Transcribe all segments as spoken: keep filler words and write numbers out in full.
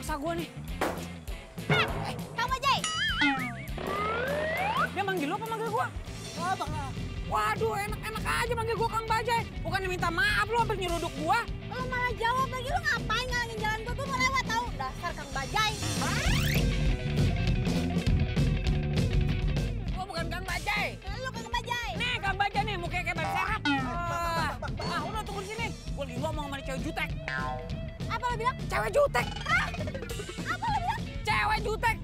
mangsa gua nih. Eh, Kang Bajai. Dia manggil lu apa manggil gua? Oh, bang. Waduh, enak-enak aja manggil gua Kang Bajai. Bukannya minta maaf lu hampir nyeruduk gua. Lu malah jawab lagi, lu ngapain ngalangin jalan gua? Gua mau lewat tau. Dasar Kang Bajai. Gua bukan Kang Bajai. Lu Kang Bajai. Nih Kang Bajai nih, mukanya kayak ban serap. Ah, udah tunggu di sini. Gua lagi ngomong sama cewek jutek. Apa lu bilang? Cewek jutek. Hah? Apa lu bilang? Cewek jutek.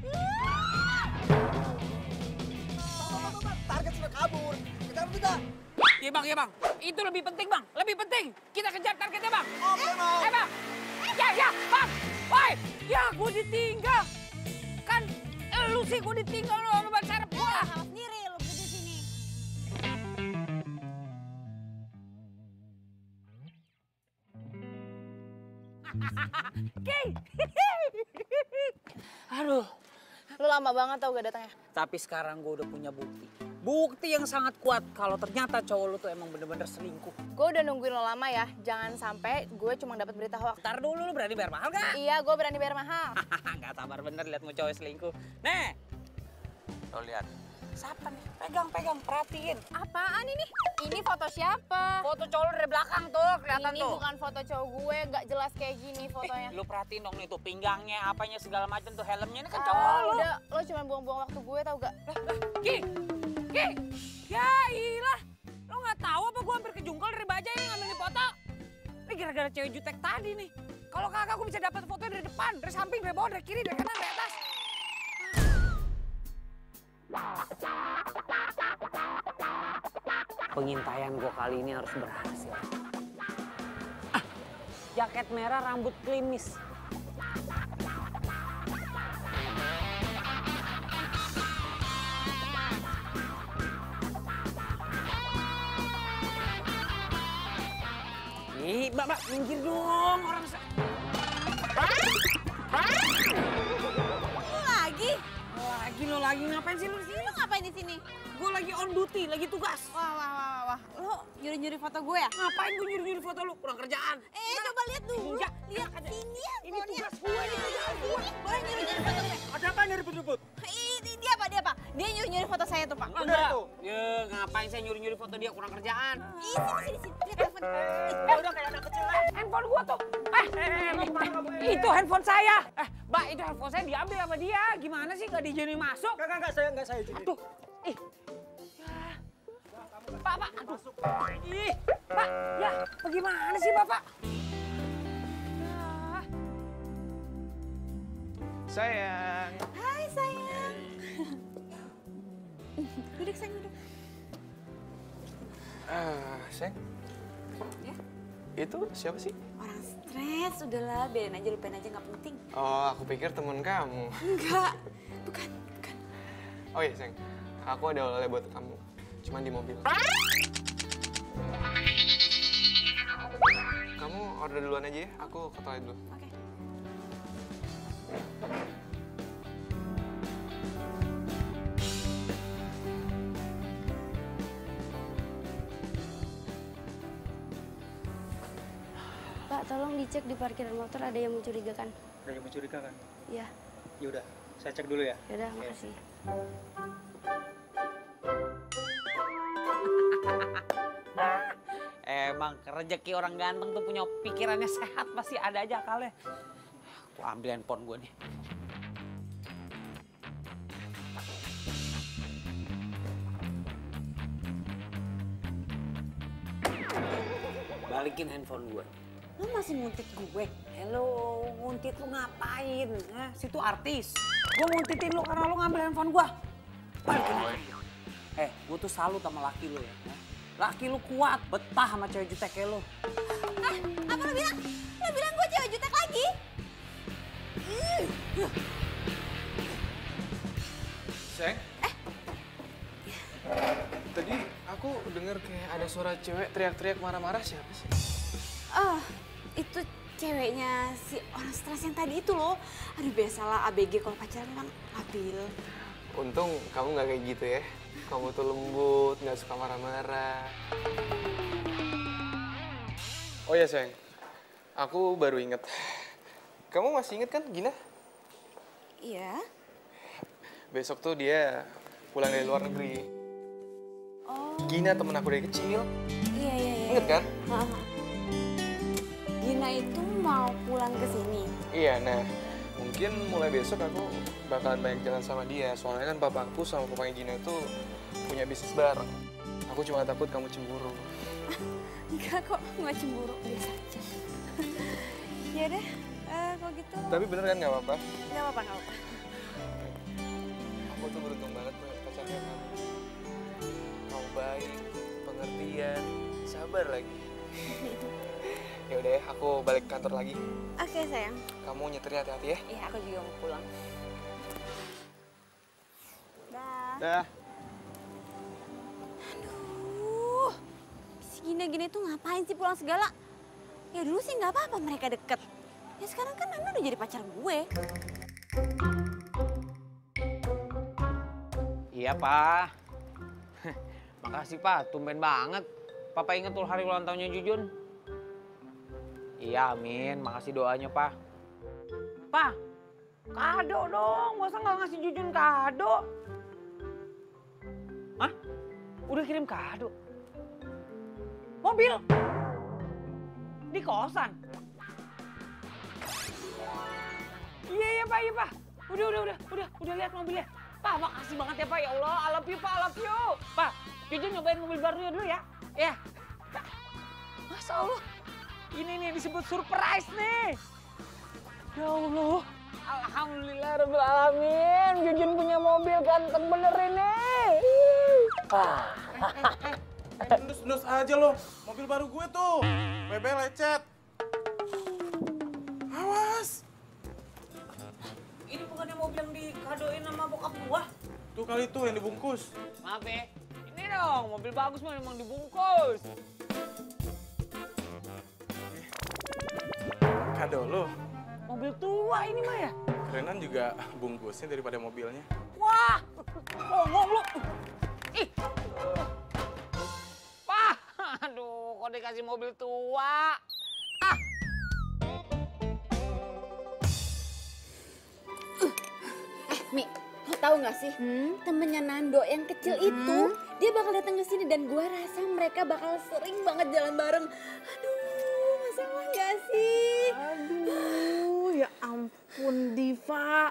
Target sudah kabur. Kita harus kita. Iya bang, iya bang. Itu lebih penting bang, lebih penting. Kita kejar targetnya bang. Oke mau. Eh bang, ya ya bang. Woi, ya gue ditinggal. Kan lu sih gue ditinggal lo sama ban serep gua. Salah sendiri lu di sini. Oke. Aduh. Lu lama banget tau gak datangnya. Tapi sekarang gue udah punya bukti. Bukti yang sangat kuat kalau ternyata cowok lu tuh emang bener-bener selingkuh. Gue udah nungguin lo lama ya. Jangan sampai gue cuma dapat berita hoax. Ntar dulu lu berani bayar mahal gak? Iya, gue berani bayar mahal. Gak sabar bener liat mau cowok selingkuh. Nih, lo lihat. Siapa nih? Pegang, pegang, perhatiin. Apaan ini? Ini foto siapa? Foto cowok lu dari belakang tuh, kelihatan Ini tuh. bukan foto cowok gue, nggak jelas kayak gini fotonya. Eh, lu perhatiin dong nih tuh pinggangnya, apanya segala macam tuh helmnya ini kan Ah, cowok lu. udah, lo cuma buang-buang waktu gue tau gak? Ki, Ki, ya ilah. Lo nggak tahu apa gue hampir kejungkal dari Bajai nih ngambil nih foto. Ini gara-gara cewek jutek tadi nih. Kalau kagak gue bisa dapat foto dari depan, dari samping, dari bawah, dari kiri, dari kanan, dari atas. Pengintaian gue kali ini harus berhasil. Ah, jaket merah, rambut klimis. Ih, Mbak, Mbak, minggir dong. Orang sa... Lo lagi? Lagi lo lagi ngapain sih lu di sini? Lo ngapain di sini? Gue lagi on duty, lagi tugas. Wah, wah, wah, wah. Lo nyuri-nyuri foto gue ya? Ngapain gue nyuri-nyuri foto lu? Kurang kerjaan. Eh, coba lihat dulu. Enggak. Lihat sini ya. Ini tugas gue, ini kerjaan gue. Boleh nyuri-nyuri foto gue? Ada apa nih ribut-ribut? Ini dia apa? Dia apa? Dia nyuri-nyuri foto saya tuh, Pak. Enggak. Ya, ngapain saya nyuri-nyuri foto dia? Kurang kerjaan. Ih, sini, sini, sini. Lihat telepon. Eh, udah kayak anak kecil lah. Handphone gua tuh. Eh, eh, eh, eh, itu handphone saya. Eh, Mbak, itu handphone saya diambil sama dia. Gimana sih nggak diizinin masuk? Enggak, enggak, saya enggak saya izinin. Aduh, ih. Ya. Pak, Pak, aduh. Ih, Pak, ya, bagaimana sih Bapak? Ya. Sayang. Hai, sayang. Duduk, sayang, duduk. Ah, sayang. Ya? Itu siapa sih? Orang stres, udahlah, biarin aja, lupain aja, nggak penting. Oh, aku pikir temen kamu. Enggak, bukan, bukan. Oh iya, sayang. Aku ada oleh-oleh buat kamu. Cuman di mobil. Kamu order duluan aja ya. Aku ke toilet dulu. Oke. Pak, tolong dicek di parkiran motor ada yang mencurigakan. Ada yang mencurigakan? Iya, Ya udah, saya cek dulu ya. yaudah, makasih. Emang rezeki orang ganteng tuh punya pikirannya sehat, pasti ada aja akalnya. Aku ambil handphone gue nih. Balikin handphone gue. Lu masih nguntit gue? Hello, nguntit lu ngapain? Hah? Situ artis. Gue nguntitin lu karena lu ngambil handphone gue. Balikin handphone gue. Eh, gue tuh salut sama laki lu ya. Hah? Laki lu kuat, betah sama cewek jutek kayak lu. Ah, apa lo bilang? Lo bilang gue cewek jutek lagi? Sayang. Eh. Tadi aku dengar kayak ada suara cewek teriak-teriak marah-marah. Siapa sih? Oh, itu ceweknya si orang stres yang tadi itu loh. Aduh, biasalah A B G kalau pacaran kan labil. Untung kamu nggak kayak gitu ya. Kamu tuh lembut, nggak suka marah-marah. Oh ya sayang, aku baru inget. kamu masih inget kan Gina? Iya. Besok tuh dia pulang dari luar negeri. Oh. Gina temen aku dari kecil. Iya, iya, iya. Ingat kan? Heeh. Gina itu mau pulang ke sini. Iya, nah mungkin mulai besok aku bakalan banyak jalan sama dia. Soalnya kan papa aku sama papanya Gina itu punya bisnis bareng. Aku cuma takut kamu cemburu. Enggak kok, nggak cemburu, biasa aja. Ya deh, uh, kalau gitu. Tapi bener kan nggak apa-apa? Nggak apa-apa, nggak apa-apa. Aku tuh beruntung banget punya pacarnya kamu. Kamu baik, pengertian, sabar lagi. Ya udah ya, aku balik kantor lagi. Oke sayang. Kamu nyetirnya hati-hati ya. Iya, aku juga mau pulang. Dah. Dah. Aduh, si Gina-Gina itu ngapain sih pulang segala? Ya dulu sih nggak apa-apa mereka deket. Ya sekarang kan Nando udah jadi pacar gue. Iya, Pak. Makasih, Pak. Tumben banget. Papa inget tuh hari ulang tahunnya Jujun. Iya, amin. Makasih doanya, Pak. Pak, kado dong. Masa nggak ngasih Jujun kado? Hah? Udah kirim kado? Mobil? Di kosan? Iya, iya, Pak. Iya, Pak. Udah, udah, udah. Udah, udah lihat mobilnya. Pak, makasih banget ya, Pak. Ya Allah, I love you, Pak. I love you. Pak, Jujun nyobain mobil barunya dulu ya. Ya. Masya Allah. Ini nih disebut surprise nih. Ya Allah. Alhamdulillah rabbil alamin. Jujun punya mobil ganteng bener ini. Ah. Nus-nus aja lo. Mobil baru gue tuh. B B lecet. Awas. Ini bukannya mobil yang dikadoin sama bokap gua? Tuh kali tuh yang dibungkus. Maaf ya. Ini dong, mobil bagus mah emang dibungkus. Kado lo. Mobil tua ini mah ya? Kerenan juga bungkusnya daripada mobilnya. Wah, ngomong lu. Ih. Pak, aduh, kok dikasih mobil tua? Ah. Eh, Mi, lo tau gak sih? Hmm? Temennya Nando yang kecil hmm? itu, dia bakal datang ke sini dan gua rasa mereka bakal sering banget jalan bareng. Aduh, masalah gak sih? Aduh, ya ampun Diva.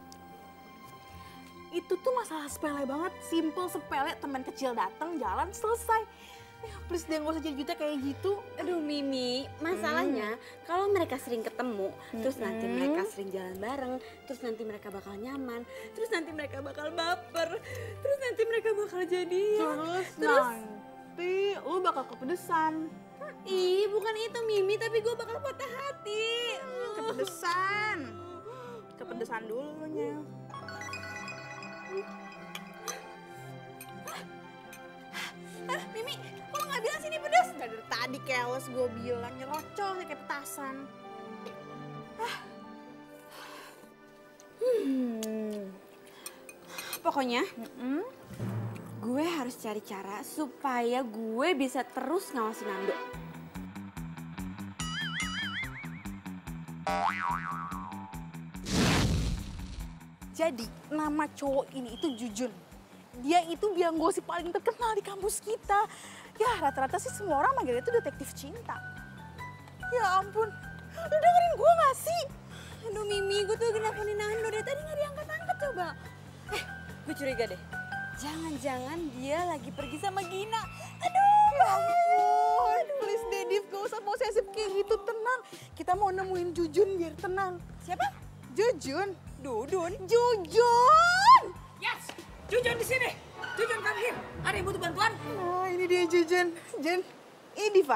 Itu tuh masalah sepele banget, simple sepele, teman kecil datang jalan selesai. Ya please deh gak usah jadi juta kayak gitu. Aduh Mimi, masalahnya hmm. kalau mereka sering ketemu, hmm. terus nanti mereka sering jalan bareng, terus nanti mereka bakal nyaman, terus nanti mereka bakal baper, terus nanti mereka bakal jadian. Terus, terus nanti lu bakal kepedesan. Ih, bukan itu Mimi, tapi gue bakal patah hati. Kepedesan. Kepedesan dulunya. Ah, Mimi, kok lo gak bilang sini pedas? Gak dari tadi keles gue bilang, nyerocol kayak petasan. Ah. Hmm. Pokoknya, mm-mm, gue harus cari cara supaya gue bisa terus ngawasin Nando. Jadi nama cowok ini itu Jujun. Dia itu biang gosip paling terkenal di kampus kita. Ya rata-rata sih semua orang manggilnya itu detektif cinta. Ya ampun, lu dengerin gue gak sih? Aduh Mimi, gue tuh lagi nelfonin Nando dari tadi gak diangkat-angkat coba. Eh, gue curiga deh. Jangan-jangan dia lagi pergi sama Gina. Aduh, ya ampun. Please deh, Div, gak usah posesif kayak gitu, tenang. Kita mau nemuin Jujun biar tenang. Siapa? Jujun. Dudun. Jujun! Yes, Jujun di sini. Jujun come here. Ada yang butuh bantuan? Nah, ini dia Jujun. Jun, ini Diva.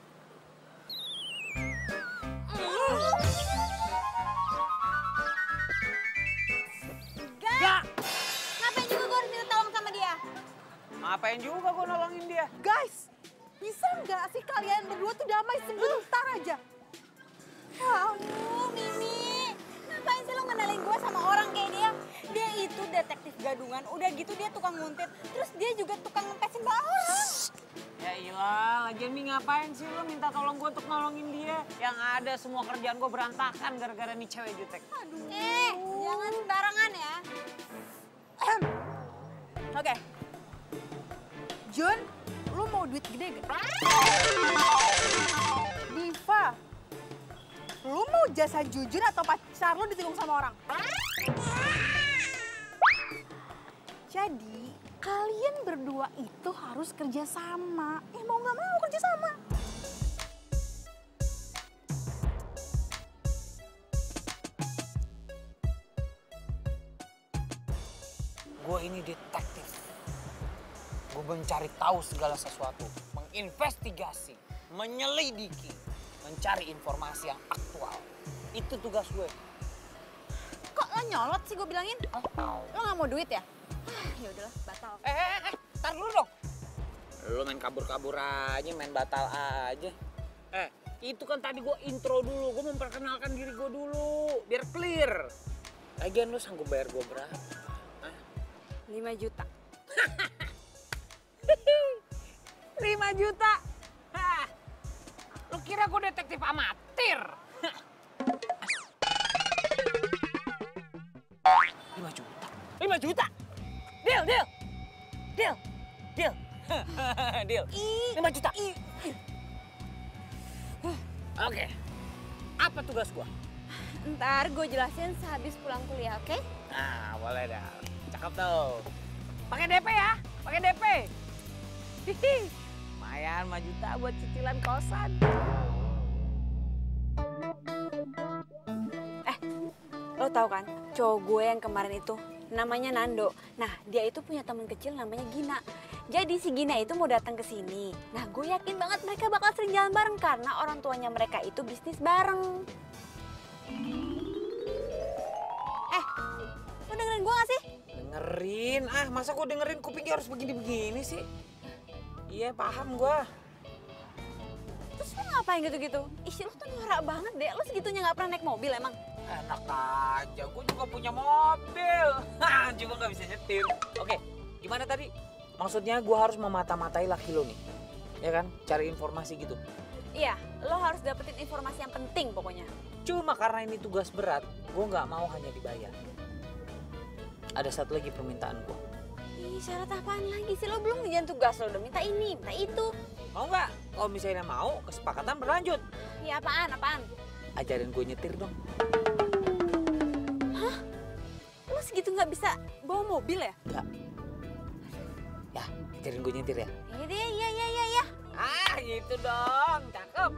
Enggak. Ngapain juga gue harus minta tolong sama dia? Ngapain juga gue nolongin dia? Guys, bisa nggak sih kalian berdua tuh damai sebentar aja? Ya ampun, Mimi. Ngapain sih lo ngenalin gue sama orang kayak dia? Dia itu detektif gadungan, udah gitu dia tukang nguntit. Terus dia juga tukang ngempesin bawah orang. Ya ilah, lagian Mi ngapain sih lo minta tolong gue untuk nolongin dia? Yang ada semua kerjaan gue berantakan gara-gara nih cewek jutek. Aduh. Eh, jangan sembarangan ya. Oke. Jun, lu mau duit gede gak? Diva, lu mau jasa Jujun atau pacar lu ditikung sama orang? Jadi, kalian berdua itu harus kerja sama. Eh, mau nggak mau kerja sama. Gue ini detektif. Gue mencari tahu segala sesuatu, menginvestigasi, menyelidiki, mencari informasi yang aktual. Itu tugas gue. Kok lo nyolot sih gue bilangin? Lo nggak mau duit ya? Ya udahlah, batal. Eh, eh, eh, tar dulu dong. Lu main kabur-kabur aja, main batal aja. Eh, itu kan tadi gue intro dulu, gue memperkenalkan diri gue dulu, biar clear. Lagian lu sanggup bayar gue berapa? Hah? lima juta. lima juta? Hah. Lu kira gue detektif amatir? lima juta? lima juta? Deal, deal, deal, deal, deal, lima juta. Oke, apa tugas gua? Ntar gue jelasin sehabis pulang kuliah, oke? Nah, boleh dah. Cakep tuh. Pakai D P ya, pakai D P. Hihi, lumayan lima juta buat cicilan kosan. Eh, lo tau kan, cowok gue yang kemarin itu namanya Nando. Nah, dia itu punya teman kecil namanya Gina. Jadi si Gina itu mau datang ke sini. Nah, gue yakin banget mereka bakal sering jalan bareng karena orang tuanya mereka itu bisnis bareng. Eh, lo dengerin gue gak sih? Dengerin? Ah, masa gue dengerin kupingnya harus begini-begini sih? Iya, paham gue. Terus lo ngapain gitu-gitu? Ih, lo tuh norak banget deh. Lo segitunya gak pernah naik mobil emang? Enak aja, gue juga punya mobil. Hah, cuma gak bisa nyetir. Oke, gimana tadi? Maksudnya gue harus memata-matai laki lo nih. Ya kan? Cari informasi gitu. Iya, lo harus dapetin informasi yang penting pokoknya. Cuma karena ini tugas berat, gue gak mau hanya dibayar. Ada satu lagi permintaan gue. Ih, syarat apaan lagi sih? Lo belum ngerjain tugas, lo udah minta ini, minta itu. Mau nggak? Kalau misalnya mau, kesepakatan berlanjut. Iya, apaan, apaan? Ajarin gue nyetir dong. Hah? Lo segitu nggak bisa bawa mobil ya? Nggak. Ya, ajarin gue nyetir ya. Iya deh, iya, iya, iya, iya. Ah, gitu dong. Cakep.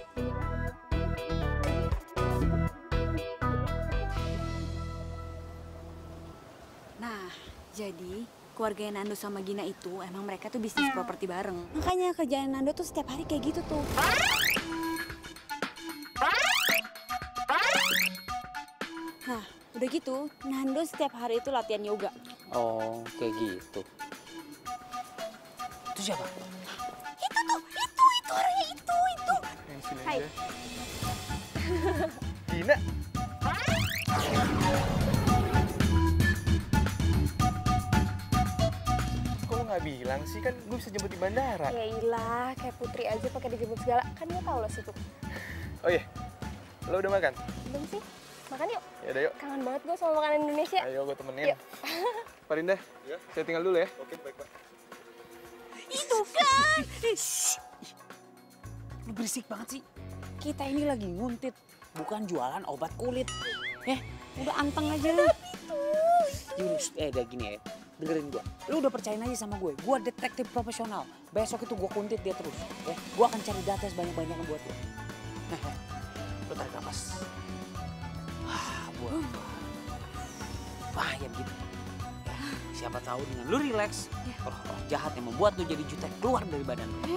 Nah, jadi keluarga Nando sama Gina itu emang mereka tuh bisnis properti bareng. Makanya kerjaan Nando tuh setiap hari kayak gitu tuh. Nah, udah gitu, Nando setiap hari itu latihan yoga. Oh, kayak gitu. Itu siapa? Itu tuh, itu, itu orangnya itu, itu. Yang sini Hai. aja. Gina. Kok lo nggak bilang sih? Kan gue bisa jemput di bandara. Ya ilah, kayak Putri aja pakai dijemput segala. Kan dia tahu lo situ. Oh iya, lo udah makan? Belum sih? Makan yuk. Ya udah yuk. Kangen banget gue sama makanan Indonesia. Ayo gue temenin. Yuk. Pak Rinda, ya? Saya tinggal dulu ya. Oke, baik Pak. Itu kan. Shh. Lu berisik banget sih. Kita ini lagi nguntit, bukan jualan obat kulit. Eh, udah anteng aja lu. Yunus, eh udah gini ya. Dengerin gua. Lu udah percayain aja sama gue. Gua detektif profesional. Besok itu gua kuntit dia terus. Ya, gua akan cari data sebanyak-banyaknya buat lu. Lu tarik nafas. Ah, buat. Wah, ya begitu. Ya, siapa tahu dengan lu relax, roh-roh jahat yang membuat lu jadi jutek keluar dari badan lu.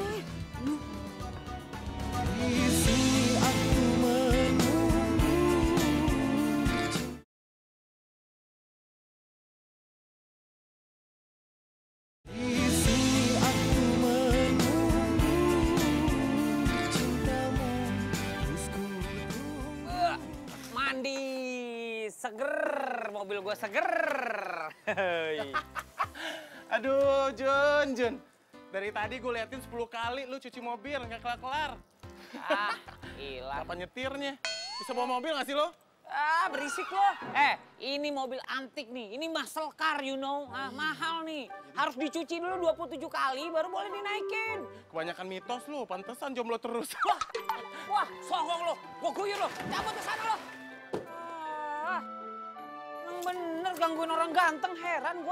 Uh, mandi seger, mobil gua seger. Aduh, Jun, Jun. Dari tadi gue liatin sepuluh kali lu cuci mobil, nggak kelar-kelar. Ah, hilang. Apa nyetirnya? Bisa bawa mobil nggak sih lo? Ah, berisik lo. Eh, ini mobil antik nih. Ini muscle car, you know. Ah, mahal nih. Harus dicuci dulu dua puluh tujuh kali baru boleh dinaikin. Kebanyakan mitos lu, pantesan jomblo terus. Wah, wah, songong lo. Gua guyur lo. Cabut ke sana lo. Ah, emang bener gangguin orang ganteng, heran gua.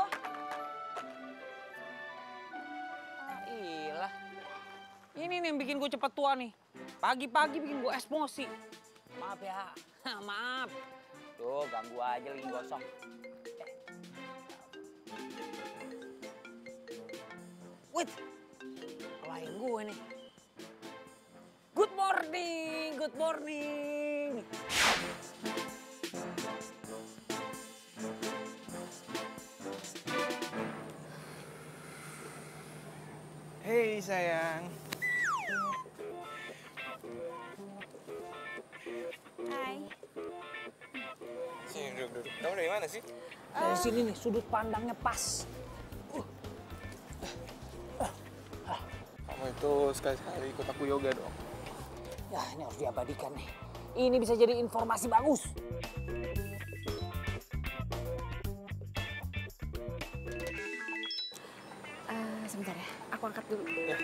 Ah, ilah. Ini nih yang bikin gue cepet tua nih. Pagi-pagi bikin gue emosi. Maaf ya, maaf. Tuh, ganggu aja lagi gosong. Wait, klien gue nih. Good morning, good morning. Hei sayang. Hai. Sini duduk, duduk. Kamu dari mana sih? Dari sini nih, sudut pandangnya pas. Kamu itu sekali-sekali ikut aku yoga dong. Ya, ini harus diabadikan nih. Ini bisa jadi informasi bagus. Eh, sebentar ya, aku angkat dulu. Ya.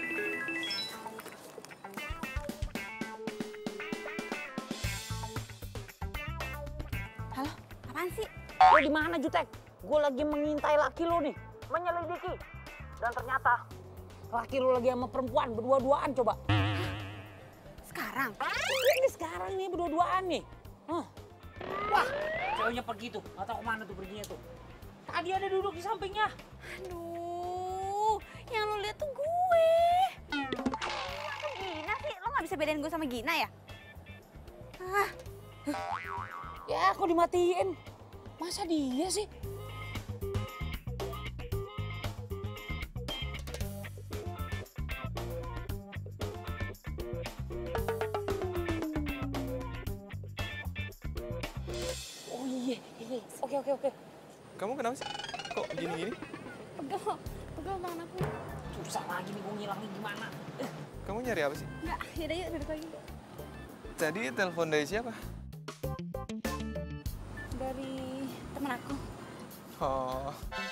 Halo, apaan sih? Lo di mana, Jutek? Gue lagi mengintai laki lo nih, menyelidiki. Dan ternyata laki lo lagi sama perempuan berdua-duaan coba. Sekarang? Iya nih sekarang nih berdua-duaan nih. Huh. Wah, ceweknya pergi tuh, nggak tahu kemana tuh perginya tuh. Tadi ada duduk di sampingnya. Aduh, yang lo lihat tuh gue. Aku Gina sih, lo nggak bisa bedain gue sama Gina ya? Ah, Ya, kok dimatiin? Masa dia sih? Oh iya, iya. Oke, oke, oke. Kamu kenapa sih? Kok gini-gini? pegel, pegel tangan aku. Susah lagi nih gue ngilangnya gimana. Eh, Kamu nyari apa sih? Enggak, yaudah yuk duduk lagi. Tadi telepon dari siapa? Dari temen aku. Oh,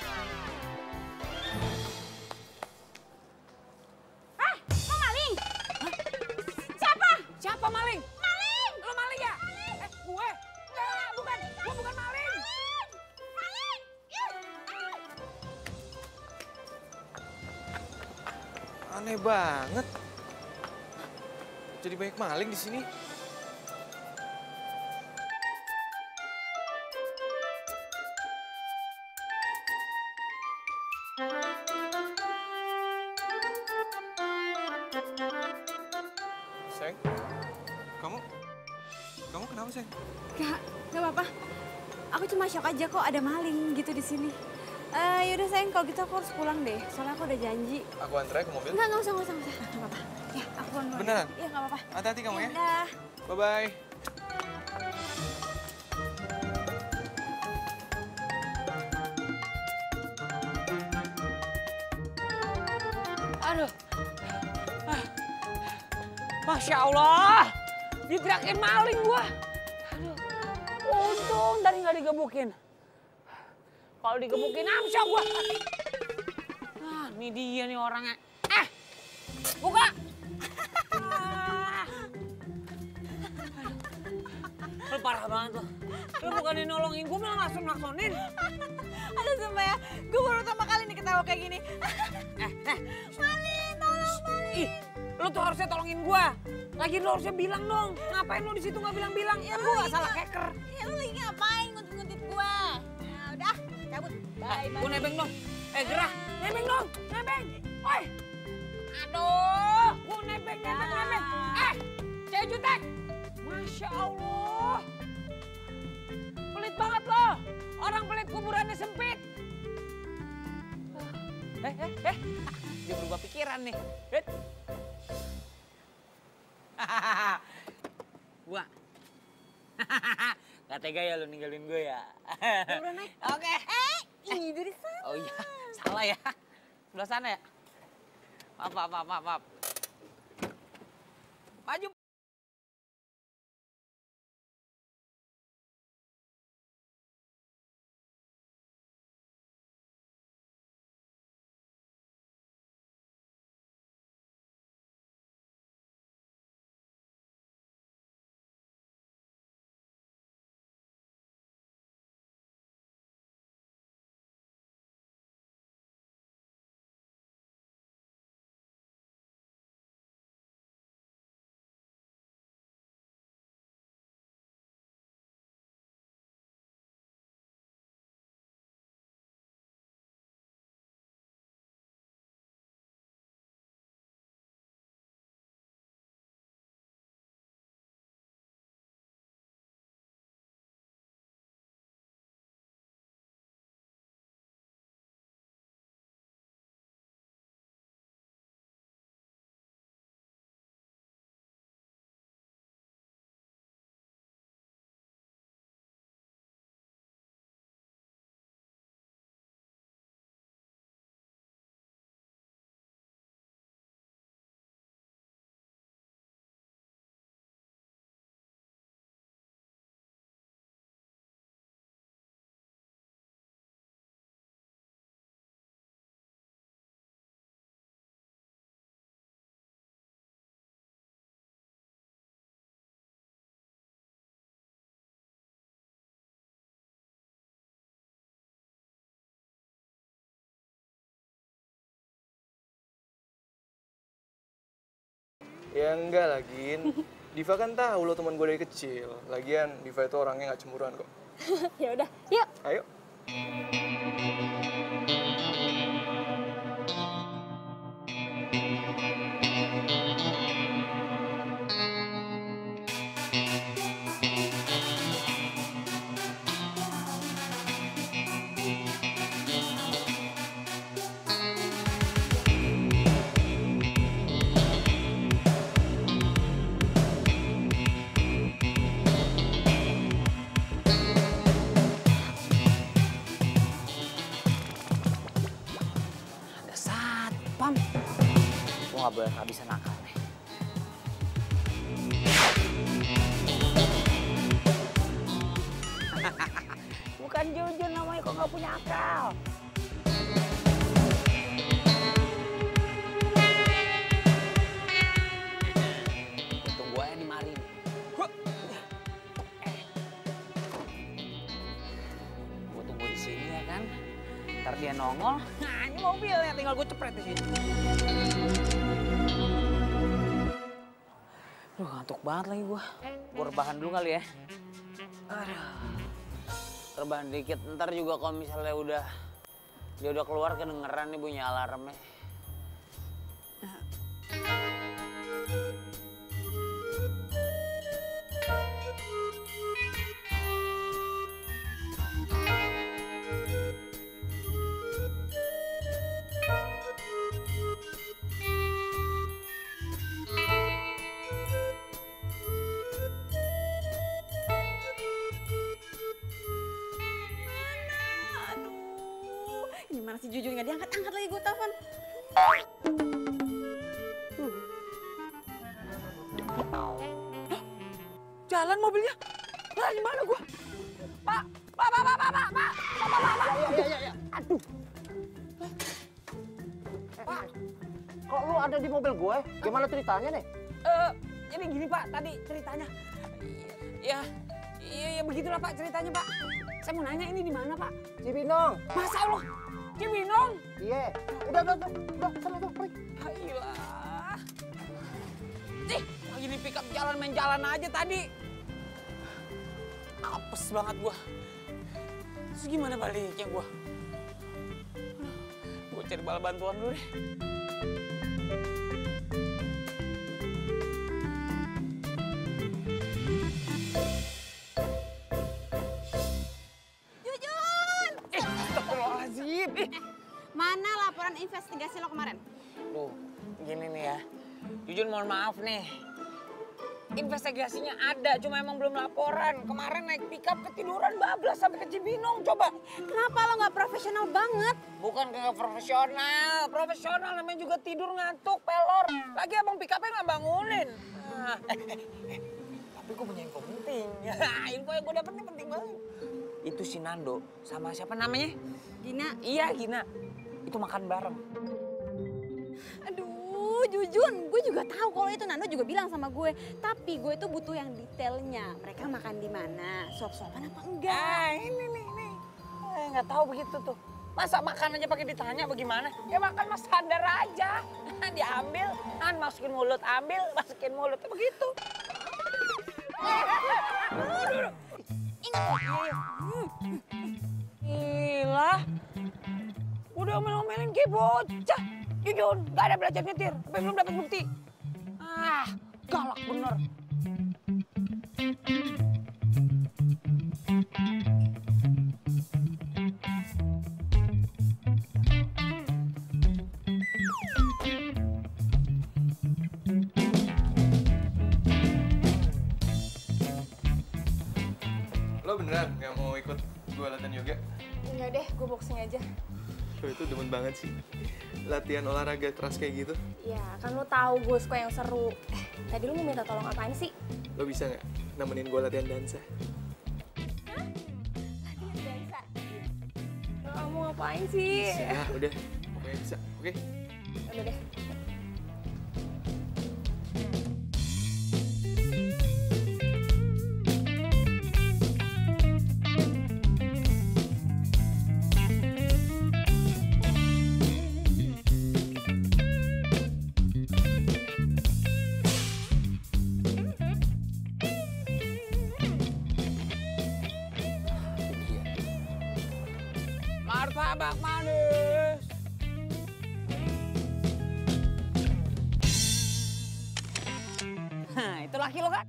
Ah, mau maling? Siapa? Siapa maling? Maling! Lo maling ya? Eh, gue? Enggak, bukan. Gue bukan maling. Maling! aneh banget. Jadi banyak maling di sini. Sayang, kamu, kamu kenapa sayang? Gak, gak apa-apa. Aku cuma shock aja kok ada maling gitu di sini. Eh, yaudah sayang, kalau gitu aku harus pulang deh. Soalnya aku udah janji. Aku antar ke mobil. Enggak, enggak usah, enggak usah, enggak usah. Enggak apa-apa. Ya, aku pulang dulu. Beneran? Iya, enggak apa-apa. Hati-hati kamu ya. Udah. Bye-bye. Aduh. Ah. Masya Allah. Diteriakin maling gua. Aduh. Untung tadi nggak digebukin. Kalau digebukin amsyong gua. Ah, ini dia nih orangnya. Eh, buka. Ah. Lu parah banget lo. Lu bukannya nolongin gua malah langsung naksonin. Aduh sumpah ya, gue baru pertama kali nih ketawa kayak gini. Eh, eh. Maling, tolong maling. Ih, lu tuh harusnya tolongin gua. Lagi lu harusnya bilang dong. Ngapain lu di situ nggak bilang-bilang? Ya gua nggak salah hacker. Ya lu lagi ngapain nguntit-nguntit gue? Nah udah, cabut. Bye, bye. Gua nebeng dong. Eh gerah, nebeng dong, nebeng. Oi. Aduh, gua nebeng, nebeng, nebeng. Eh, cewek jutek. Masya Allah. Pelit banget lo. Orang pelit kuburannya sempit. Eh, eh, eh. Dia berubah pikiran nih. Eh. Gua. Gak tega ya lu ninggalin gue ya. Udah naik. Oke. Eh, ini dari sana. Oh iya, salah ya. Sebelah sana ya. Maaf, maaf, maaf, maaf, maaf. Maju. Ya enggak lagi. Diva kan tahu lo teman gue dari kecil. Lagian Diva itu orangnya nggak cemburuan kok. Ya udah, yuk. Ayo. Pam, gue gak boleh kehabisan akal nih. Bukan Jujun namanya, kok gak punya akal. Untung gue yang dimari nih. Gue tunggu di sini ya kan. Ntar dia nongol, nah ini mobilnya tinggal gue cepret di sini. Duh, ngantuk banget lagi gue. Gue rebahan dulu kali ya. Aduh. Rebahan dikit, ntar juga kalau misalnya udah dia udah keluar kedengeran nih bunyi alarmnya. Gimana sih Jujun nggak diangkat-angkat lagi gue telepon. Jalan mobilnya. Lah gimana gua? Pak, pak, pak, pak, pak, pak, pak, pak, pak, pak. Ya, ya, ya, ya. Aduh. Pak, kok lu ada di mobil gue? Gimana ceritanya nih? Eh, ini gini Pak, tadi ceritanya. Ya, iya, ya begitulah Pak ceritanya Pak. Saya mau nanya ini di mana Pak? Cibinong. Masa Allah, Cibinong? Iya. Udah, udah, udah, udah, sana tuh, pergi. Ayolah. Ih, lagi di pick up jalan main jalan aja tadi. Apes banget gua. Terus gimana baliknya gua? Gua cari bala bantuan dulu deh. Jujun! Eh, astagfirullahaladzim. Eh. Mana laporan investigasi lo kemarin? Tuh, gini nih ya. Jujun mohon maaf nih. investigasinya ada, cuma emang belum laporan. Kemarin naik pickup ketiduran bablas sampai ke Cibinong, coba. Kenapa lo nggak profesional banget? Bukan nggak profesional, profesional namanya juga tidur ngantuk, pelor. Lagi abang pickupnya nggak bangunin. Nah, eh, eh, eh. Tapi gue punya info penting. Info yang gue dapet ini penting banget. Itu si Nando sama siapa namanya? Gina. Iya, Gina. Itu makan bareng. Aduh, Jujun, gue juga tahu kalau itu Nando juga bilang sama gue. Tapi gue tuh butuh yang detailnya. Mereka makan di mana, suap-suapan apa enggak? Eh, ini nih, nih. Eh, nggak tahu begitu tuh. Masa makan aja pakai ditanya bagaimana? Ya makan mas sadar aja. Diambil, kan masukin mulut, ambil, masukin mulut, begitu. Gila. Udah omel-omelin kayak bocah. Jujun, gak ada belajar nyetir, tapi belum dapat bukti. Ah, galak bener. Lo beneran nggak mau ikut gue latihan yoga? Enggak deh, gue boxing aja. Lo itu demen banget sih, latihan olahraga keras kayak gitu. Ya, kan lo tahu gue suka yang seru. Eh, tadi lo mau minta tolong apaan sih? Lo bisa nggak nemenin gue latihan dansa? Hah? Latihan dansa? Lo mau ngapain sih? Ya udah, pokoknya bisa, oke? Udah deh. Martabak manis. Nah, itu laki lo kan?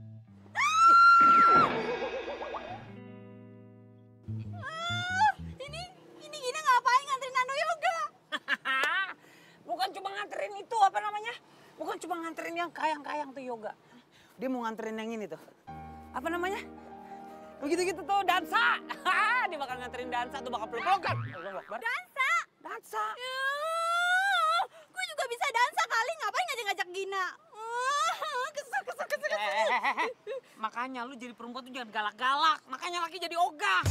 Ah, ini, ini Gina ngapain nganterin Nando yoga? Bukan cuma nganterin itu, apa namanya? Bukan cuma nganterin yang kayang-kayang tuh yoga. Dia mau nganterin yang ini tuh. Apa namanya? Begitu-gitu tuh, dansa. Dia bakal nganterin dansa tuh, bakal peluk-pelukan. Dansa? Dansa. Ya, gue juga bisa dansa kali, ngapain ngajak-ngajak Gina? Uh, kesel, kesel, kesel, kesel. Eh, eh, eh, eh. Makanya lu jadi perempuan tuh jangan galak-galak. Makanya laki jadi ogah.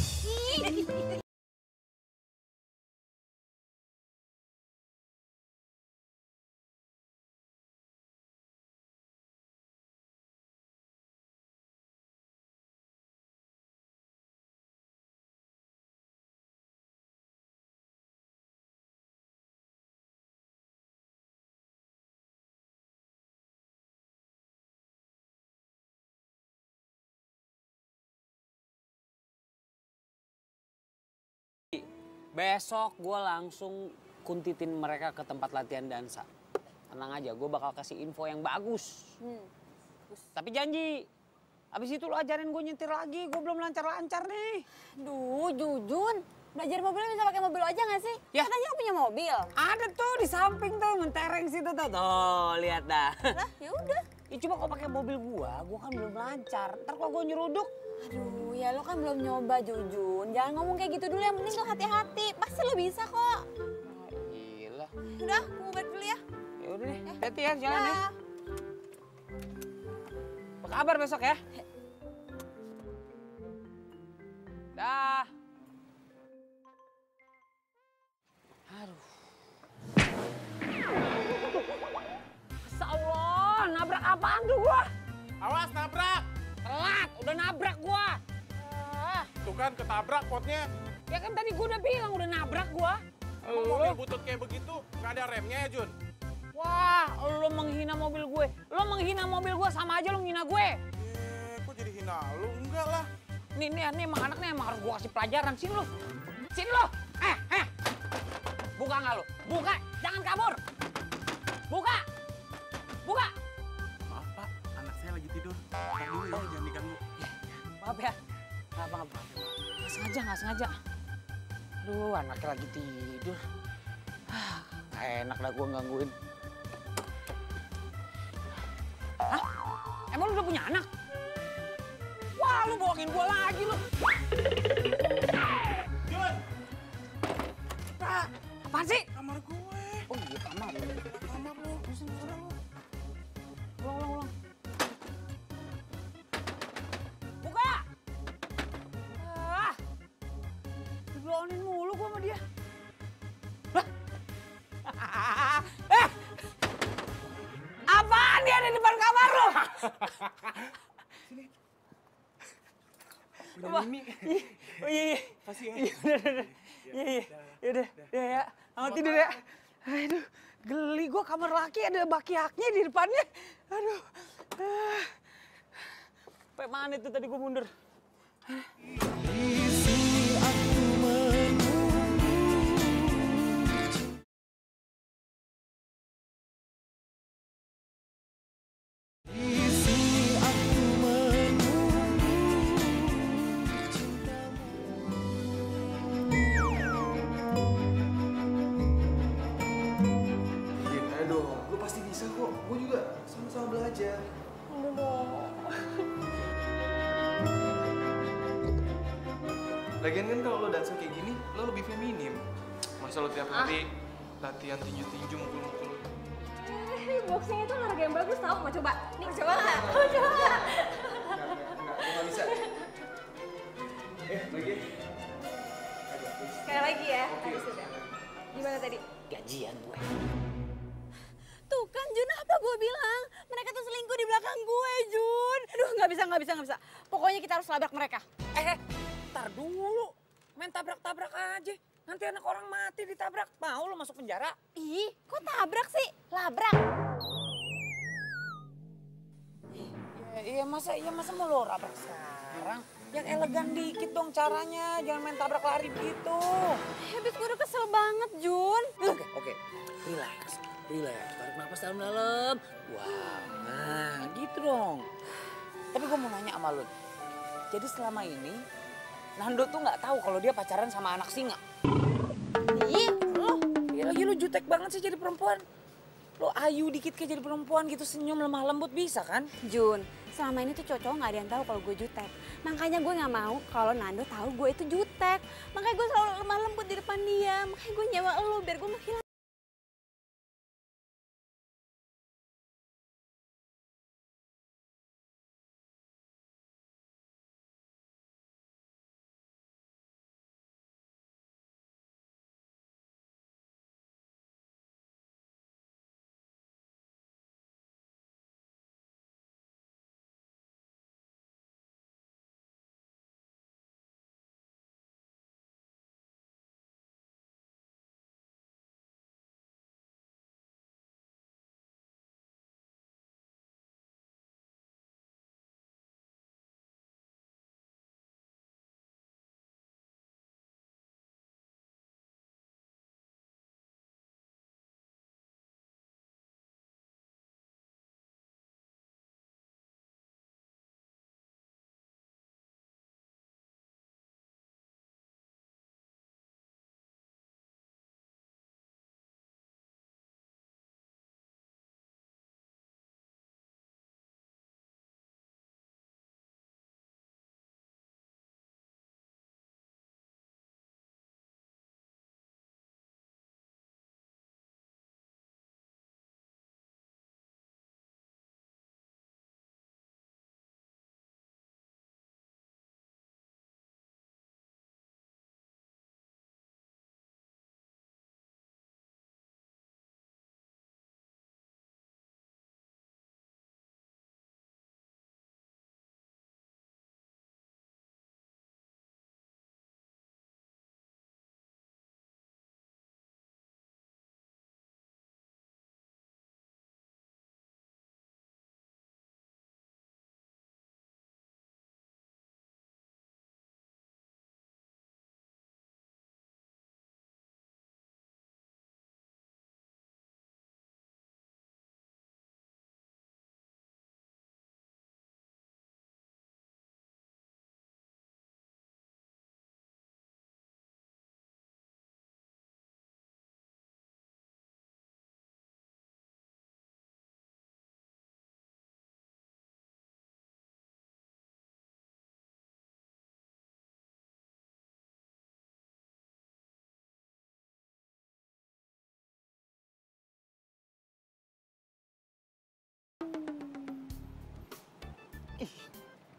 Besok gue langsung kuntitin mereka ke tempat latihan dansa. Tenang aja, gue bakal kasih info yang bagus. Hmm. Tapi janji, abis itu lo ajarin gue nyetir lagi. Gue belum lancar-lancar nih. Duh, Jujun, belajar mobilnya bisa pakai mobil aja nggak sih? Ya. Katanya lo punya mobil. Ada tuh di samping tuh, mentereng situ tuh. Tuh, lihat dah. Lah, ya udah. Ya cuma kalau pakai mobil gua, gua kan belum lancar. Ntar kalau gua nyeruduk, Aduh, ya lo kan belum nyoba, Jujun. Jangan ngomong kayak gitu dulu, yang penting lo hati-hati. Pasti lo bisa kok. gila. Udah, gue mau balik dulu ya. Ya udah deh, hati ya, jalan ya. Dah. Apa kabar besok ya? Dah. Aduh. Masya Allah, nabrak apaan tuh gua? Awas nabrak. Telat, udah nabrak gua. Ah, Tuh kan ketabrak potnya. ya kan tadi gua udah bilang udah nabrak gua. Emang mobil butut kayak begitu nggak ada remnya ya Jun? Wah, lo menghina mobil gue. Lo menghina mobil gue sama aja lo menghina gue. Eh, kok jadi hina lu? Enggak lah. Nih, nih, nih emang anaknya emang harus gue kasih pelajaran. Sini lo. Sini lo. Eh, eh. Buka nggak lo? Buka. Jangan kabur. Buka. Buka. Maaf Pak, anak saya lagi tidur. Ntar dulu ya, jangan diganggu. Maaf ya. Nggak apa-apa. Nggak sengaja, nggak sengaja. Aduh, anaknya lagi tidur. Ah, nggak enak dah gue gangguin. Hah? Emang lu udah punya anak? Wah, lu bohongin gua lagi lu. Jun! Ah, apaan sih? Kamar gue. Oh iya, kamar. Kamar lu, bisa suara lu. Ulang, ulang, ulang. Buka! Ah, dibilangin mulu gua sama dia. Lah! Eh! Apaan dia ada di depan kamar lu? Punya Mimi. Oh iya, iya. Kasih ya. Iya, udah, udah, udah. Iya, iya. Yaudah, ya, ya. Selamat tidur ya. Aduh, geli gua kamar laki ada baki-haknya di depannya. Aduh. Ah. Sampai mana itu tadi gua mundur? Gin, ayo dong. Lu pasti bisa kok. Gue juga sama-sama belajar. Aduh dong. Lagian kan kalau lo dansa kayak gini, lo lebih feminim. Masa lo tiap hari latihan tinju-tinju mukul-mukul. Eh, boxing itu olahraga yang bagus tau. Mau coba? Nih, mau coba nggak? Mau coba nggak? Enggak, gue gak bisa. Eh, lagi. Sekali lagi ya. Tadi sudah. Gimana tadi? Gajian gue. Tuh kan Jun, apa gue bilang? Mereka tuh selingkuh di belakang gue, Jun. Aduh, nggak bisa, nggak bisa, nggak bisa. Pokoknya kita harus labrak mereka. Eh, eh, ntar dulu. Main tabrak-tabrak aja. Nanti anak orang mati ditabrak. Mau lo masuk penjara? Ih, kok tabrak sih? Labrak. Ya, iya masa iya masa mau lo tabrak sekarang? Yang elegan dikit dong caranya. Jangan main tabrak lari begitu. Habis gue udah kesel banget, Jun. Oke, oke. Relax. Relax. Tarik nafas dalam-dalam. Wah, nah gitu dong. Tapi gue mau nanya sama lo. Jadi selama ini Nando tuh nggak tahu kalau dia pacaran sama anak singa. Ih, lo. Ya lagi lu jutek banget sih jadi perempuan. Lo ayu dikit kayak jadi perempuan gitu senyum lemah lembut bisa kan? Jun, selama ini tuh cowok nggak ada yang tahu kalau gue jutek. Makanya gue nggak mau kalau Nando tahu gue itu jutek. Makanya gue selalu lemah lembut di depan dia. Makanya gue nyewa lo biar gue makin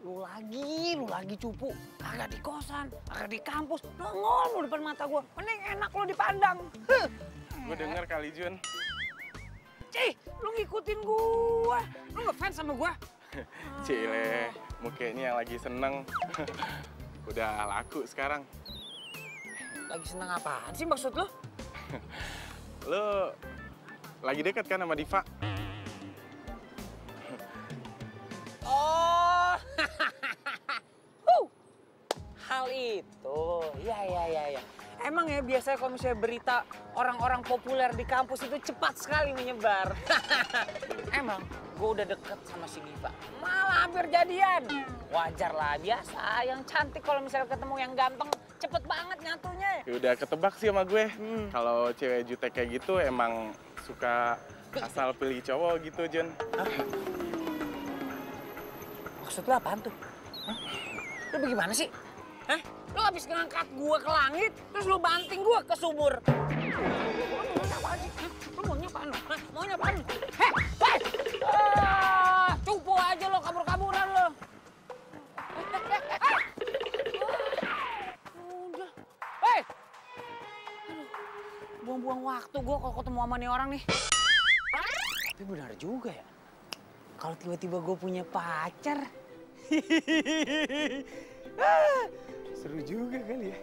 Lu lagi, lu lagi cupu. Kagak di kosan, kagak di kampus. Nongol lu depan mata gua. Mending enak lu dipandang. Huh. Gue denger kali, Jun. Cih, lu ngikutin gua. Lu ngefans sama gua? Cile, mukanya yang lagi seneng. Udah laku sekarang. Lagi seneng apaan sih maksud lu? Lu lagi deket kan sama Diva? Oh, huh. Hal itu, ya ya ya ya. Emang ya biasanya kalau misalnya berita orang-orang populer di kampus itu cepat sekali menyebar. Emang gue udah deket sama si Diva, malah hampir jadian. Wajar lah, biasa. Yang cantik kalau misalnya ketemu yang ganteng, cepet banget nyatunya. Ya udah ketebak sih sama gue. Hmm. Kalau cewek jutek kayak gitu emang suka asal pilih cowok gitu, Jun. Hah? Maksud lu apaan tuh? Hah? Lu bagaimana sih? Hah? Lu habis ngangkat gua ke langit, terus lu banting gua ke sumur. Lu maunya apaan sih? Hah? Lu maunya apaan? Hah? Maunya apaan? Heh! Heh! Ah, cupu aja lo, kabur-kaburan lo. Udah. Hei! Aduh, buang-buang waktu gua kalau ketemu sama nih orang nih. Tapi benar juga ya. Kalau tiba-tiba gue punya pacar. Ah, seru juga kali ya.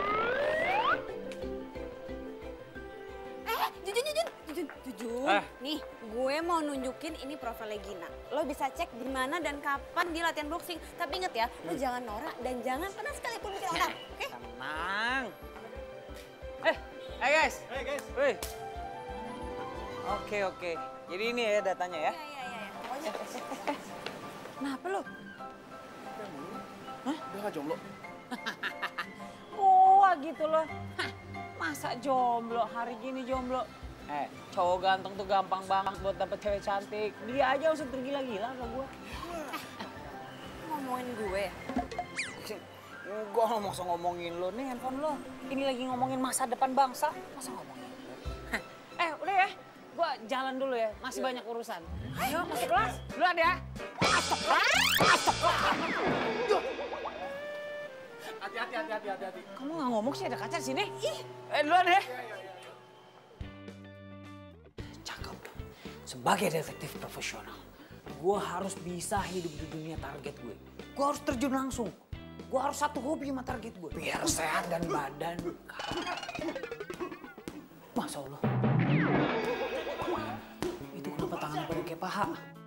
Eh, Jujun, Jujun, Jujun, Jujun. Ah. Nih, gue mau nunjukin ini profilnya Gina. Lo bisa cek di mana dan kapan dia latihan boxing. Tapi inget ya, lo jangan norak dan jangan pernah sekalipun bikin orang. Oke? Tenang. Eh, hey guys. Hey guys. Wih. Oke, oke. Jadi ini ya datanya ya. Iya, iya, iya. Pokoknya. Kenapa lo? Hah? Udah gak jomblo? Wah gitu loh. Hah, masa jomblo, hari gini jomblo. Eh, cowok ganteng tuh gampang banget buat dapet cewek cantik. Dia aja usah tergila-gila sama gue. Ngomongin gue. Gue ngomong usah ngomongin lo nih handphone lo. Ini lagi ngomongin masa depan bangsa. Masa ngomongin lo? Hah, eh udah ya, gue jalan dulu ya. Masih banyak urusan. Ayo masuk kelas, duluan ya. Masuk kelas, masuk kelas. Hati-hati, hati-hati, hati-hati. Kamu nggak ngomong sih, ada kaca di sini? Ih, eh duluan ya. Cakep. Sebagai detektif profesional, gue harus bisa hidup di dunia target gue. Gue harus terjun langsung. Gue harus satu hobi sama target gue. Biar sehat dan badan. Masya Allah. Itu kenapa tangannya pada kayak paha?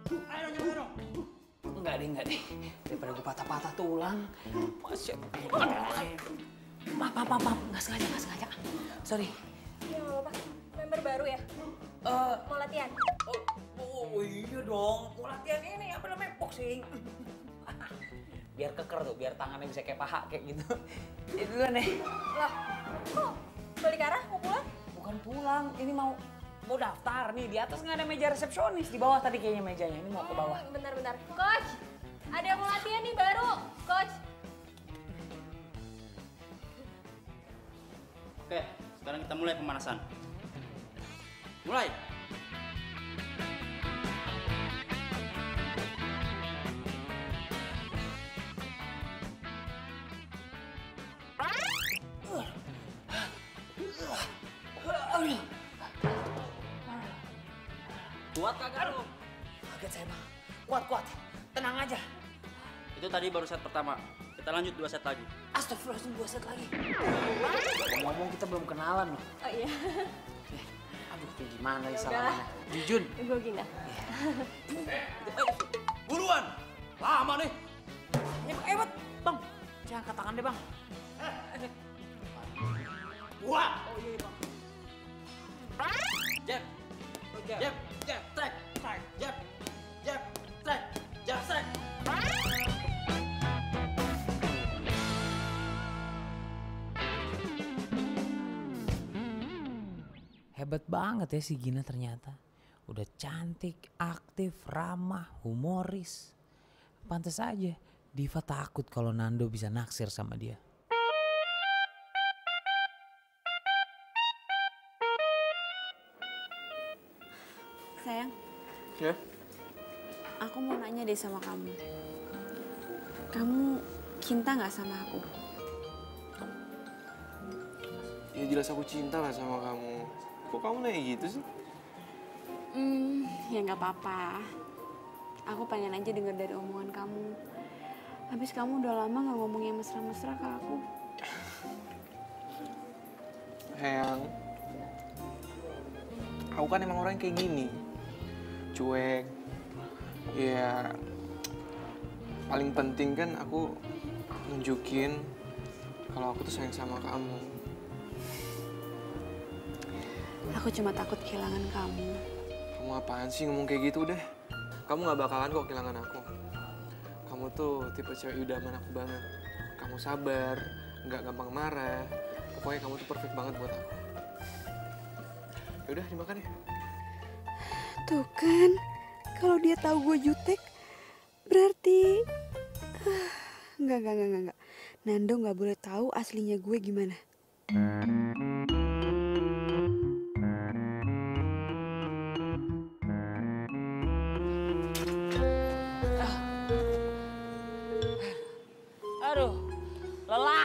Enggak deh, enggak deh. Daripada gue patah-patah tulang. Masya Allah. Maaf, maaf, maaf, maaf. Nggak sengaja, nggak sengaja. Sorry. Iya, nggak apa-apa. Member baru ya? Eh, Mau latihan? oh, oh iya dong. Mau latihan ini apa namanya? Boxing. Biar keker tuh, biar tangannya bisa kayak paha kayak gitu. Jadi duluan nih. Lah, kok balik arah mau pulang? Bukan pulang, ini mau mau daftar nih. Di atas nggak ada meja resepsionis, di bawah tadi kayaknya mejanya. Ini mau ke bawah. Hmm, bentar-bentar. Coach, ada yang mau latihan nih baru. Coach. Oke, sekarang kita mulai pemanasan. Mulai. Kuat kagak lu? Kaget saya bang. Kuat, kuat. Tenang aja. Itu tadi baru set pertama. Kita lanjut dua set lagi. Astagfirullahaladzim, dua set lagi. Ngomong kita belum kenalan loh. Oh iya. Eh, aduh, kayak gimana nih Yaudah. salahnya? Jujun. Gue Gina. Buruan! Lama nih. Eh, eh, Bang. Bang, jangan angkat tangan deh, Bang. Buat! Oh iya, Bang. Jab. Jab. Jab. Jab. Strike. Strike. Jab. Jab. Strike. Jab. Strike. Hebat banget ya si Gina ternyata. Udah cantik, aktif, ramah, humoris. Pantes aja Diva takut kalau Nando bisa naksir sama dia. Sayang, Ya? aku mau nanya deh sama kamu. kamu cinta nggak sama aku? Ya jelas aku cinta lah sama kamu. Kok kamu nanya gitu sih? Hmm, ya nggak apa-apa. Aku pengen aja denger dari omongan kamu. Habis kamu udah lama nggak ngomong yang mesra-mesra ke aku. Sayang, aku kan emang orang kayak gini. Cuek. Ya, paling penting kan aku nunjukin kalau aku tuh sayang sama kamu. Aku cuma takut kehilangan kamu. Kamu apaan sih ngomong kayak gitu deh? Kamu gak bakalan kok kehilangan aku. Kamu tuh tipe cewek idaman aku banget. Kamu sabar, gak gampang marah. Pokoknya kamu tuh perfect banget buat aku. Yaudah, dimakan ya. Tuh kan, kalau dia tahu gue jutek, berarti... Enggak, enggak, enggak, enggak. Nando nggak boleh tahu aslinya gue gimana. Aduh, lelah.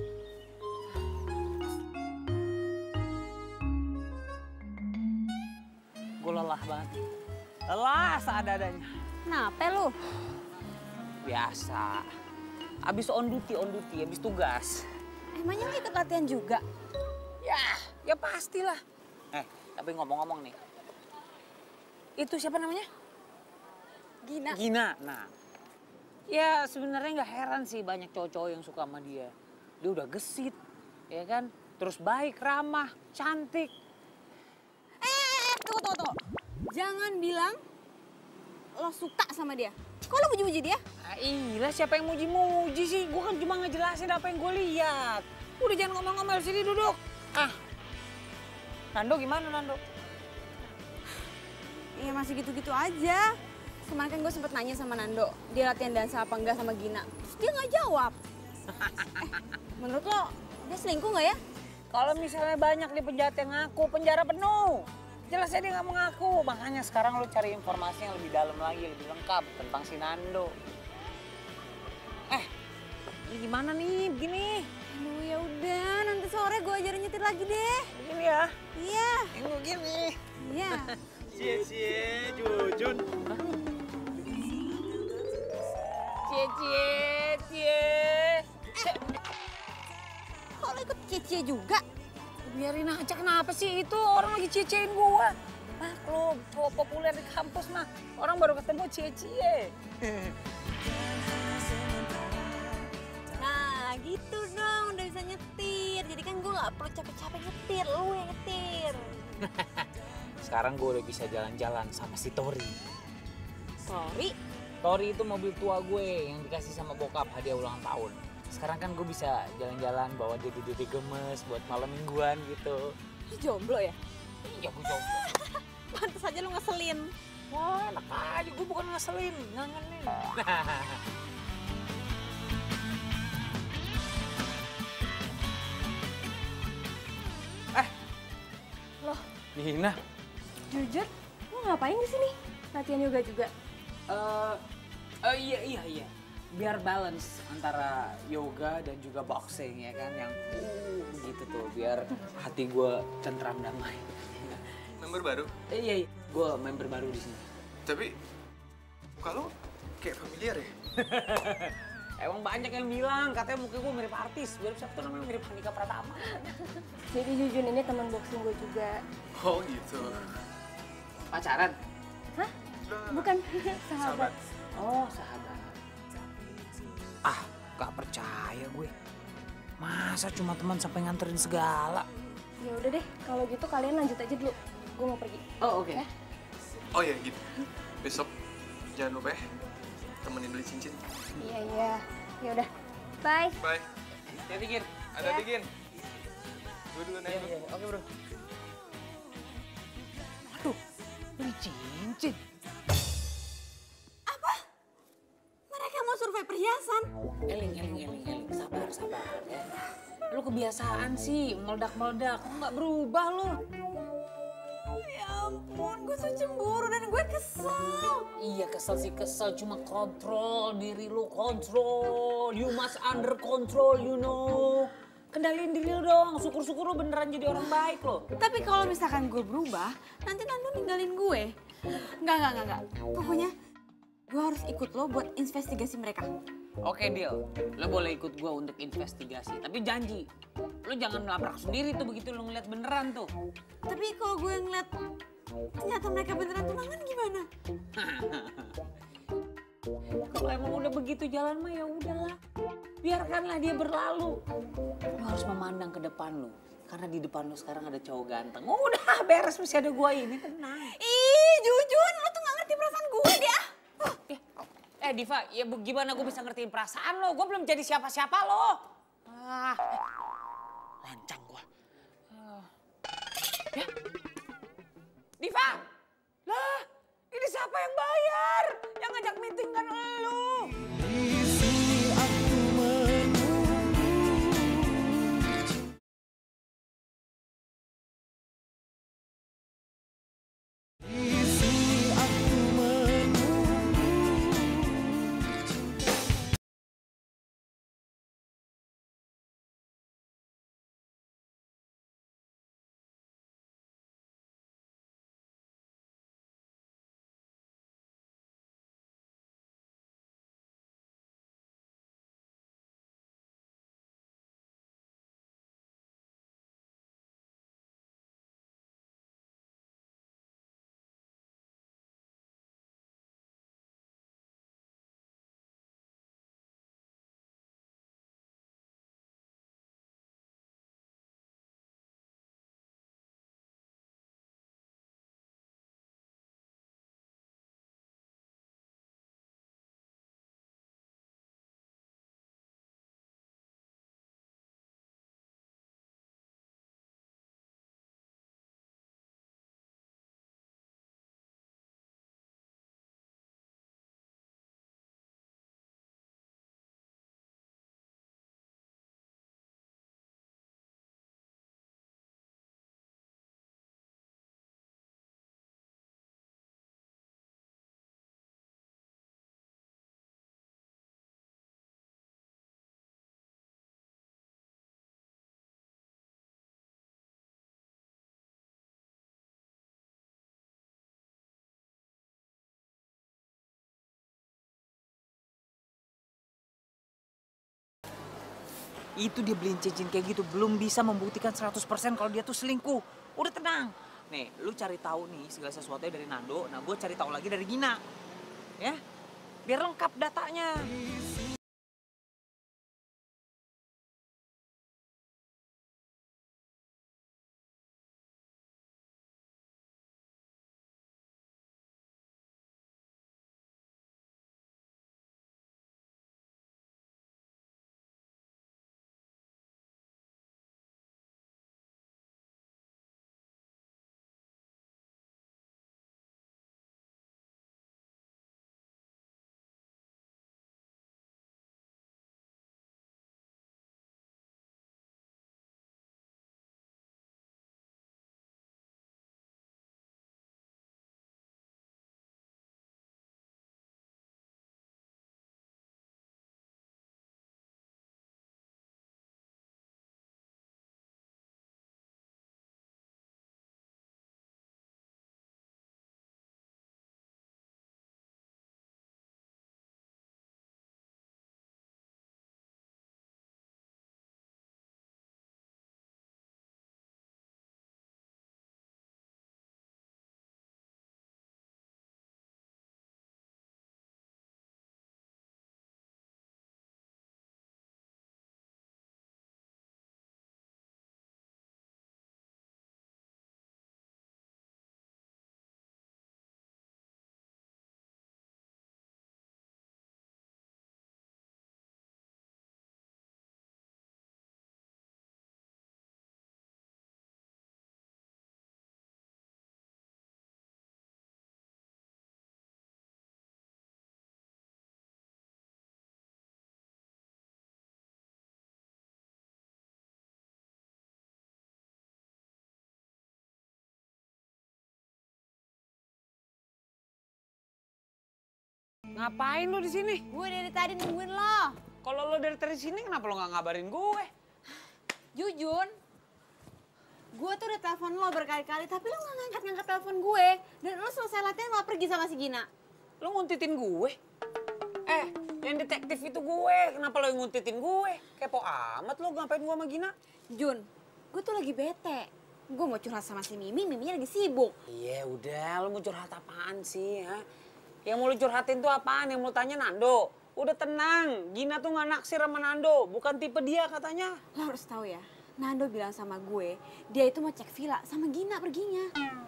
Gue lelah banget. Lelah seadanya. Kenapa lu? Biasa. Abis on duty, on duty, abis tugas. Emangnya lu ikut latihan juga? Ya, ya pastilah. Eh, tapi ngomong-ngomong nih. Itu siapa namanya? Gina. Gina. Nah, ya sebenarnya nggak heran sih banyak cowok-cowok yang suka sama dia. Dia udah gesit, ya kan? Terus baik, ramah, cantik. Eh, tunggu, tunggu, tunggu. Jangan bilang lo suka sama dia. Kok lo muji-muji dia? Ah, iya, siapa yang muji-muji sih? Gue kan cuma ngejelasin apa yang gue lihat. Udah jangan ngomel-ngomel, sini duduk. Ah, Nando gimana Nando? Iya masih gitu-gitu aja. Kemarin kan gue sempet nanya sama Nando, dia latihan dansa apa enggak sama Gina. Terus dia nggak jawab. eh, menurut lo dia selingkuh nggak ya? Kalau misalnya banyak di penjahat yang ngaku, penjara penuh. Jelasnya dia nggak mengaku. Makanya sekarang lo cari informasi yang lebih dalam lagi, lebih lengkap tentang si Nando. Eh, ini gimana nih begini? Aduh ya udah, nanti sore gue ajarin nyetir lagi deh. Begini ya? Iya. Yang begini. Iya. Cie-cie, Jujun. Cie, cie, cie. Kok lo ikut cie-cie juga? Biarin aja, kenapa sih itu orang lagi cie-ciein gua. Maklum, cowok populer di kampus mah. Orang baru ketemu cie-cie. Nah gitu dong, udah bisa nyetir. Jadi kan gue gak perlu capek-capek nyetir, lu yang nyetir. Sekarang gue udah bisa jalan-jalan sama si Tori. Sorry. Tori itu mobil tua gue yang dikasih sama bokap hadiah ulang tahun. Sekarang kan gue bisa jalan-jalan bawa dia duduk gemes buat malam mingguan gitu. Lu jomblo ya? Iya gue jomblo. Pantes aja lu ngeselin. Wah enak aja, gue bukan ngeselin, ngangenin. Eh, loh, Nina. Jujur, lo ngapain di sini? Latihan yoga juga? Eh, uh, iya iya iya. Biar balance antara yoga dan juga boxing ya kan, yang uh, gitu tuh, biar hati gue tentram damai. Member baru? Eh, iya, iya. Gue member baru di sini. Tapi kalau kayak familiar ya? Emang banyak yang bilang katanya muka gue mirip artis, mirip siapa tuh namanya, mirip Handika Pratama. Jadi Jujun ini teman boxing gue juga. Oh gitu. Pacaran? Hah? Bukan, sahabat. Oh sahabat. Ah, gak percaya gue. Masa cuma teman sampai nganterin segala? Ya udah deh, kalau gitu kalian lanjut aja dulu. Gue mau pergi. Oh oke. Okay. Ya? Oh ya gitu. Besok jangan lupa ya temenin beli cincin. Iya iya. Ya udah. Bye. Bye. Ya Digin. Ada Ya. Digin. Gue dulu Iya naik. iya. Oke bro. Aduh, beli cincin. Mereka mau survei perhiasan. Eling, eling, eling, eling. Sabar, sabar ya. Lu kebiasaan sih meledak-meledak. Lu nggak berubah lu. Ya ampun, gue tuh cemburu dan gue kesel. Iya kesel sih kesel, cuma kontrol diri lu, kontrol. You must under control, you know. Kendaliin diri lu dong, syukur-syukur lu beneran jadi orang baik lo. Tapi kalau misalkan gue berubah, nanti Nando ninggalin gue. Enggak, enggak, enggak, enggak. Pokoknya gue harus ikut lo buat investigasi mereka. Oke deal, lo boleh ikut gua untuk investigasi. Tapi janji, lo jangan melabrak sendiri tuh begitu lo ngeliat beneran tuh. Tapi kalau gue ngeliat ternyata mereka beneran tunangan gimana? Kalau emang udah begitu jalan mah ya udahlah. Biarkanlah dia berlalu. Lo harus memandang ke depan lo. Karena di depan lo sekarang ada cowok ganteng. Udah beres masih ada gua ini, tenang. Ih Jujun, lo tuh gak ngerti perasaan gue deh ah. Eh, eh Diva, ya gimana gue bisa ngertiin perasaan lo? Gue belum jadi siapa-siapa lo. Ah, eh, lancang gue. Uh, ya, Diva, lah ini siapa yang bayar? Yang ngajak meeting kan lo. Itu dia beliin cincin kayak gitu belum bisa membuktikan seratus persen kalau dia tuh selingkuh. Udah tenang. Nih, lu cari tahu nih segala sesuatunya dari Nando. Nah, gue cari tahu lagi dari Gina. Ya. Biar lengkap datanya. Ngapain lu di sini? Gue dari tadi nungguin lo. Kalau lo dari tadi sini kenapa lo nggak ngabarin gue? Jujun, gue tuh udah telepon lo berkali-kali, tapi lo nggak ngangkat-ngangkat telepon gue. Dan lo selesai latihan lo pergi sama si Gina. Lo nguntitin gue? Eh, yang detektif itu gue. Kenapa lo yang nguntitin gue? Kepo amat lo, ngapain gue sama Gina? Jun, gue tuh lagi bete. Gue mau curhat sama si Mimi, Miminya lagi sibuk. Iya udah, lo mau curhat apaan sih? Ha? Yang mau lo curhatin tuh apaan? Yang mau tanya Nando? Udah tenang, Gina tuh gak naksir sama Nando. Bukan tipe dia katanya. Lo harus tahu ya, Nando bilang sama gue, dia itu mau cek villa sama Gina perginya.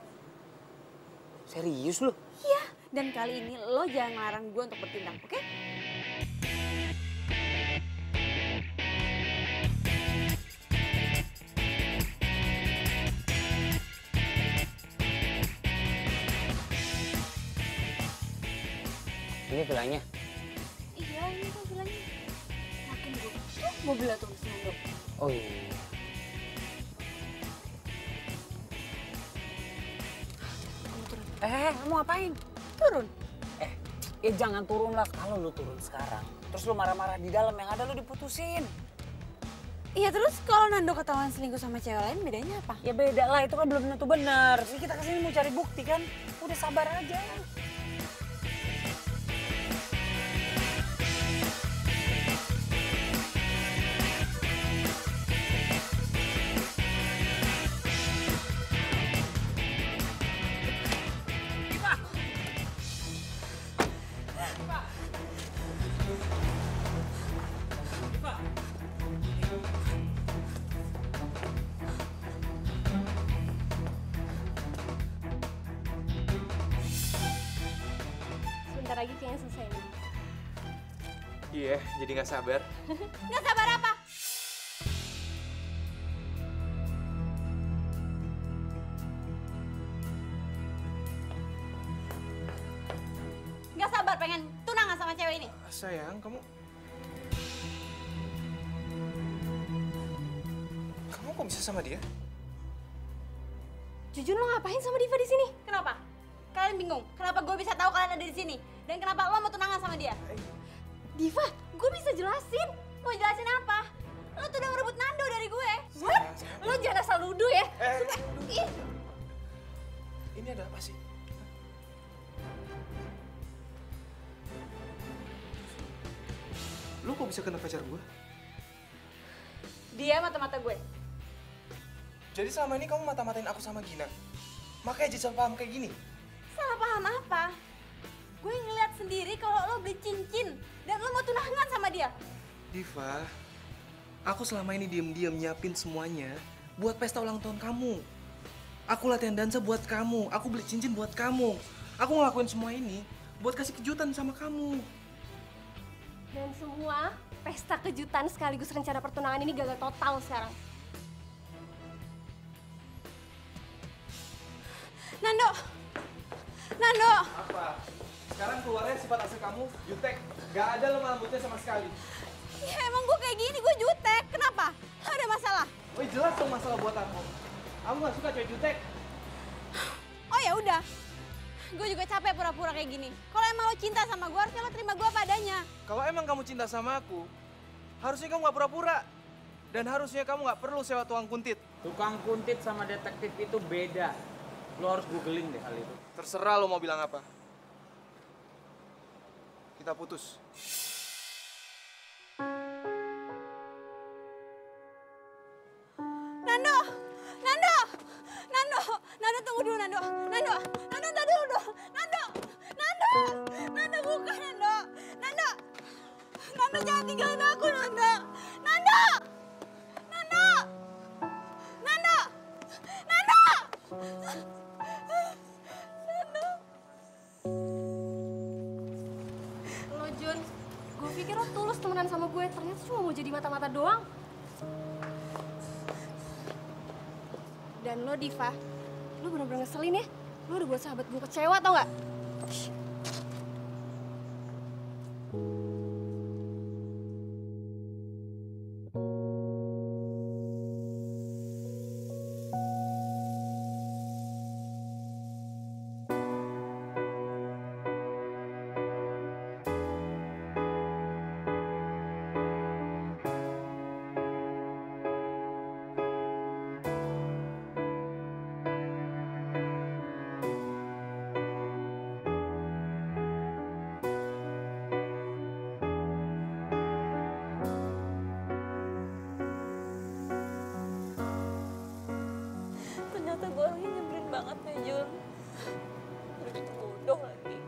Serius lo? Iya, dan kali ini lo jangan ngelarang gue untuk bertindak, oke? Ini villanya? Iya, ini tuh villanya. Yakin gue, tuh mobilnya tuh si Nando. Oh iya. Eh, mau ngapain? Turun. Eh, ya jangan turun lah. Kalau lu turun sekarang, terus lu marah-marah di dalam, yang ada lu diputusin. Iya, terus kalau Nando ketahuan selingkuh sama cewek lain, bedanya apa? Ya beda lah, itu kan belum tentu benar. Ini kita kesini mau cari bukti kan. Udah sabar aja. Sebentar lagi kayaknya selesai nih. Iya, jadi nggak sabar. Nggak sabar apa? Nggak sabar pengen tunangan sama cewek ini. Sayang, kamu... Kamu kok bisa sama dia? Jujur lo ngapain sama Diva di sini? Kenapa? Kalian bingung? Kenapa gue bisa tahu kalian ada di sini? Dan kenapa lo mau tunangan sama dia? Diva, gue bisa jelasin. Mau jelasin apa? Lo tuh udah ngerebut Nando dari gue. What? Lo jangan asal nuduh ya. Eh, Ih, ini ada apa sih? Lu kok bisa kena pacar gue? dia mata-mata gue. Jadi selama ini kamu mata-matain aku sama Gina? Makanya jadi salah paham kayak gini? Salah paham apa? Gue ngeliat sendiri kalau lo beli cincin dan lo mau tunangan sama dia. Diva, aku selama ini diem-diem nyiapin semuanya buat pesta ulang tahun kamu. Aku latihan dansa buat kamu, aku beli cincin buat kamu. Aku ngelakuin semua ini buat kasih kejutan sama kamu. Dan semua pesta kejutan sekaligus rencana pertunangan ini gagal total sekarang. Nando! Nando! Apa? Sekarang keluarnya sifat asli kamu, jutek. Gak ada lemah lembutnya sama sekali. Ya emang gue kayak gini, gue jutek. Kenapa? Ada masalah? Oh jelas dong masalah buat aku. Aku gak suka cewek jutek. Oh ya udah. Gue juga capek pura-pura kayak gini. Kalau emang lo cinta sama gue, harusnya lo terima gue padanya. Kalau emang kamu cinta sama aku, harusnya kamu gak pura-pura. Dan harusnya kamu gak perlu sewa tukang kuntit. Tukang kuntit sama detektif itu beda. Lo harus googling deh hal itu. Terserah lo mau bilang apa. Kita putus. Nando! Nando! Nando! Nando tunggu dulu Nando! Nando! Nando tunggu dulu! Nando! Nando! Nando bukan Nando! Nando! Nando jangan tinggalin aku Nando! Nando! Nando! Nando! Nando! Nando! Lo Jun, gue pikir lo tulus temenan sama gue, ternyata cuma mau jadi mata-mata doang. Dan lo Diva, lo bener-bener ngeselin ya. Lo udah buat sahabat gue kecewa tau gak? ternyata gue orangnya nyebelin banget ya Jun. Udah gitu bodoh lagi.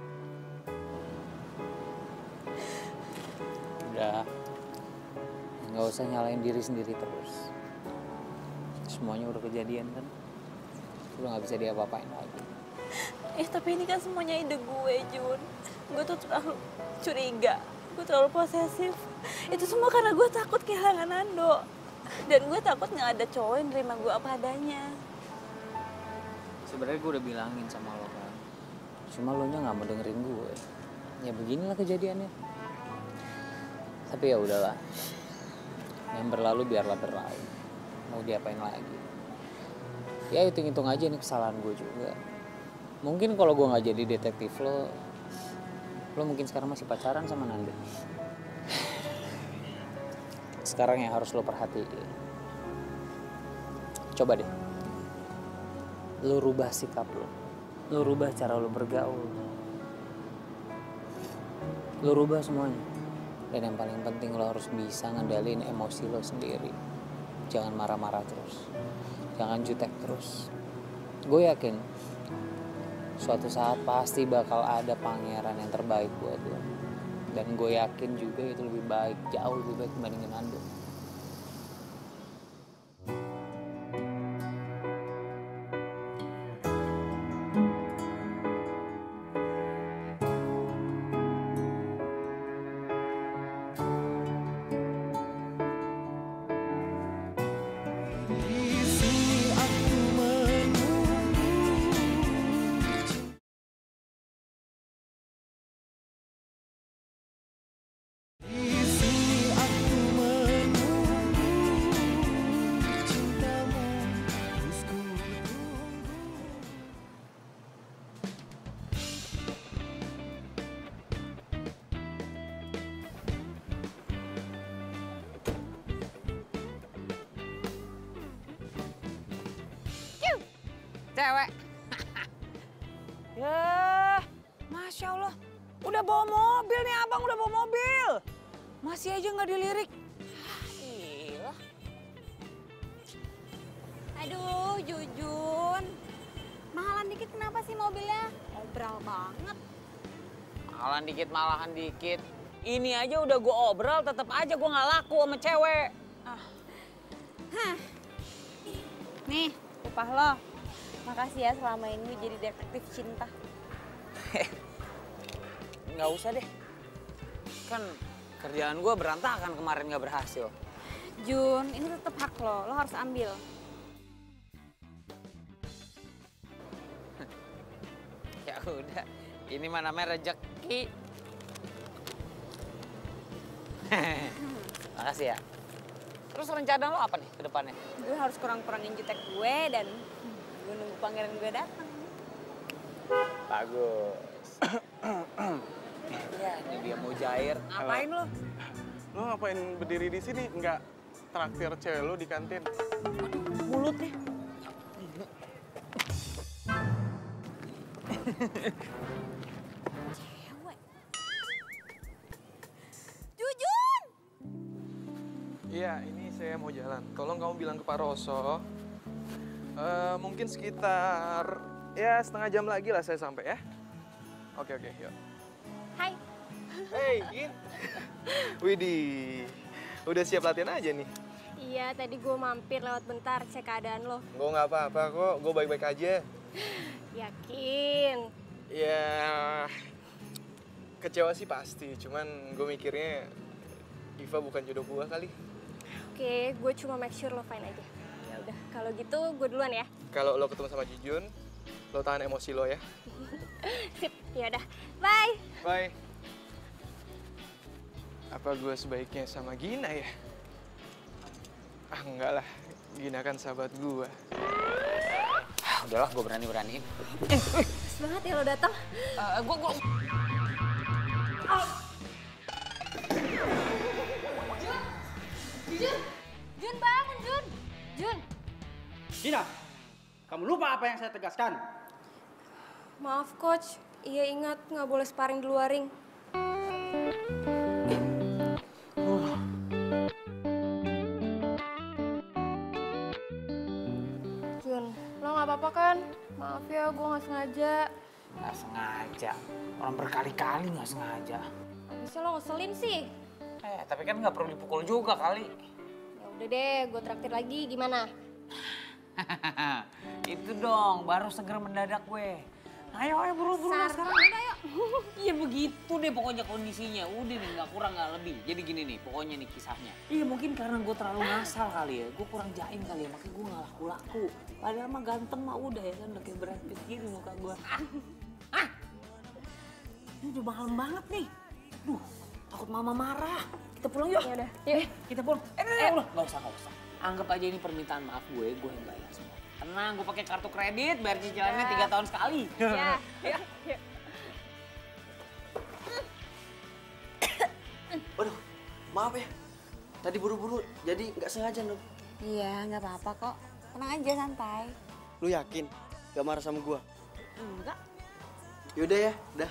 Udah, nggak usah nyalain diri sendiri terus. Semuanya udah kejadian kan, lu nggak bisa diapa-apain lagi. Eh tapi ini kan semuanya ide gue Jun. Gue tuh terlalu curiga, gue terlalu posesif. Itu semua karena gue takut kehilangan Nando. Dan gue takut nggak ada cowok yang nerima gue apa adanya. Sebenarnya gue udah bilangin sama lo kan, cuma lo nya nggak mau dengerin gue. Ya beginilah kejadiannya. Tapi ya udahlah, yang berlalu biarlah berlalu. Mau diapain lagi? Ya hitung-hitung aja ini kesalahan gue juga. Mungkin kalau gue nggak jadi detektif lo, lo mungkin sekarang masih pacaran sama Nanda. Sekarang yang harus lo perhatiin, coba deh, lo rubah sikap lo, lo rubah cara lo bergaul, lo rubah semuanya. Dan yang paling penting lo harus bisa ngendaliin emosi lo sendiri. Jangan marah-marah terus, jangan jutek terus. Gue yakin suatu saat pasti bakal ada pangeran yang terbaik buat lo. Dan gue yakin juga itu lebih baik, jauh lebih baik dibandingin Nando. Cewek. Ya, Masya Allah. Udah bawa mobil nih abang, udah bawa mobil. Masih aja nggak dilirik. Gila. Aduh Jujun, mahalan dikit kenapa sih mobilnya? Obral banget. Mahalan dikit, malahan dikit. Ini aja udah gue obral, tetap aja gue nggak laku sama cewek. Ah. Hah. Nih, upah lo. Makasih ya selama ini jadi detektif cinta. Nggak usah deh. Kan kerjaan gue berantakan kemarin nggak berhasil. Jun, ini tetap hak lo, lo harus ambil. Ya udah, ini mana namanya rezeki. Makasih ya. Terus rencana lo apa nih ke depannya? Gue harus kurang-kurangin jutek gue dan gue nunggu pangeran gue datang. Bagus. Ya, ini dia mau jair. Ngapain lo? Lo ngapain berdiri di sini? Nggak traktir cewek lo di kantin? Aduh, mulutnya. Cewek. Jujun! Iya, ini saya mau jalan. Tolong kamu bilang ke Pak Roso. Uh, mungkin sekitar ya setengah jam lagi lah saya sampai ya. Oke oke, yuk. Hai. Hey, Gin. Widih, udah siap latihan aja nih. Iya, tadi gue mampir lewat bentar cek keadaan lo. Gue nggak apa-apa kok, gue baik-baik aja. Yakin? Ya, kecewa sih pasti. Cuman gue mikirnya Iva bukan jodoh gue kali. Oke, gue cuma make sure lo fine aja. Ya udah, kalau gitu gue duluan ya. Kalau lo ketemu sama Jujun, lo tahan emosi lo ya. Sip, ya udah. Bye. Bye. Apa gue sebaiknya sama Gina ya? Ah enggak lah, Gina kan sahabat gue. Ah, udahlah, gue berani-beraniin. Eh, pas banget ya lo datang. Uh, gue, gue... Oh. Jun, Jun bangun Jun, Jun. Gina, kamu lupa apa yang saya tegaskan? Maaf coach, iya ingat nggak boleh sparring di luar ring. Jun, lo nggak apa-apa kan? Maaf ya, gue nggak sengaja. Nggak sengaja. Orang berkali-kali nggak sengaja. Habisnya lo ngeselin sih. Eh, tapi kan nggak perlu dipukul juga kali. Ya udah deh, gue traktir lagi. Gimana? Itu dong, baru seger mendadak gue. Ayo, ayo buru-buru sekarang. Udah, yuk. Iya begitu deh pokoknya kondisinya. Udah nih nggak kurang nggak lebih. Jadi gini nih pokoknya nih kisahnya. Iya mungkin karena gue terlalu ngasal kali ya. Gue kurang jaim kali ya makanya gue nggak laku-laku. Padahal mah ganteng mah udah ya kan udah kayak Brad Pitt gini muka gue. Ah, ah. Ini udah malam banget nih. Duh takut mama marah. Kita pulang yuk. Ya udah, Eh kita pulang. Eh, eh, eh udah nggak usah nggak usah. Anggap aja ini permintaan maaf gue. Gue yang bayar semua. Tenang, gue pakai kartu kredit, bayar cicilannya tiga tahun sekali. Ya, ya, ya. Waduh, maaf ya. Tadi buru-buru, jadi nggak sengaja loh. Iya, nggak apa-apa kok. Tenang aja, santai. Lu yakin? Gak marah sama gua? Enggak. Yaudah ya, dah.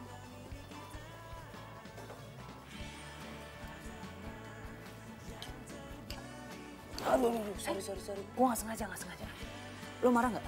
Aduh, aduh, sorry, sorry, sorry. Gue gak sengaja, gak sengaja. Lo marah gak?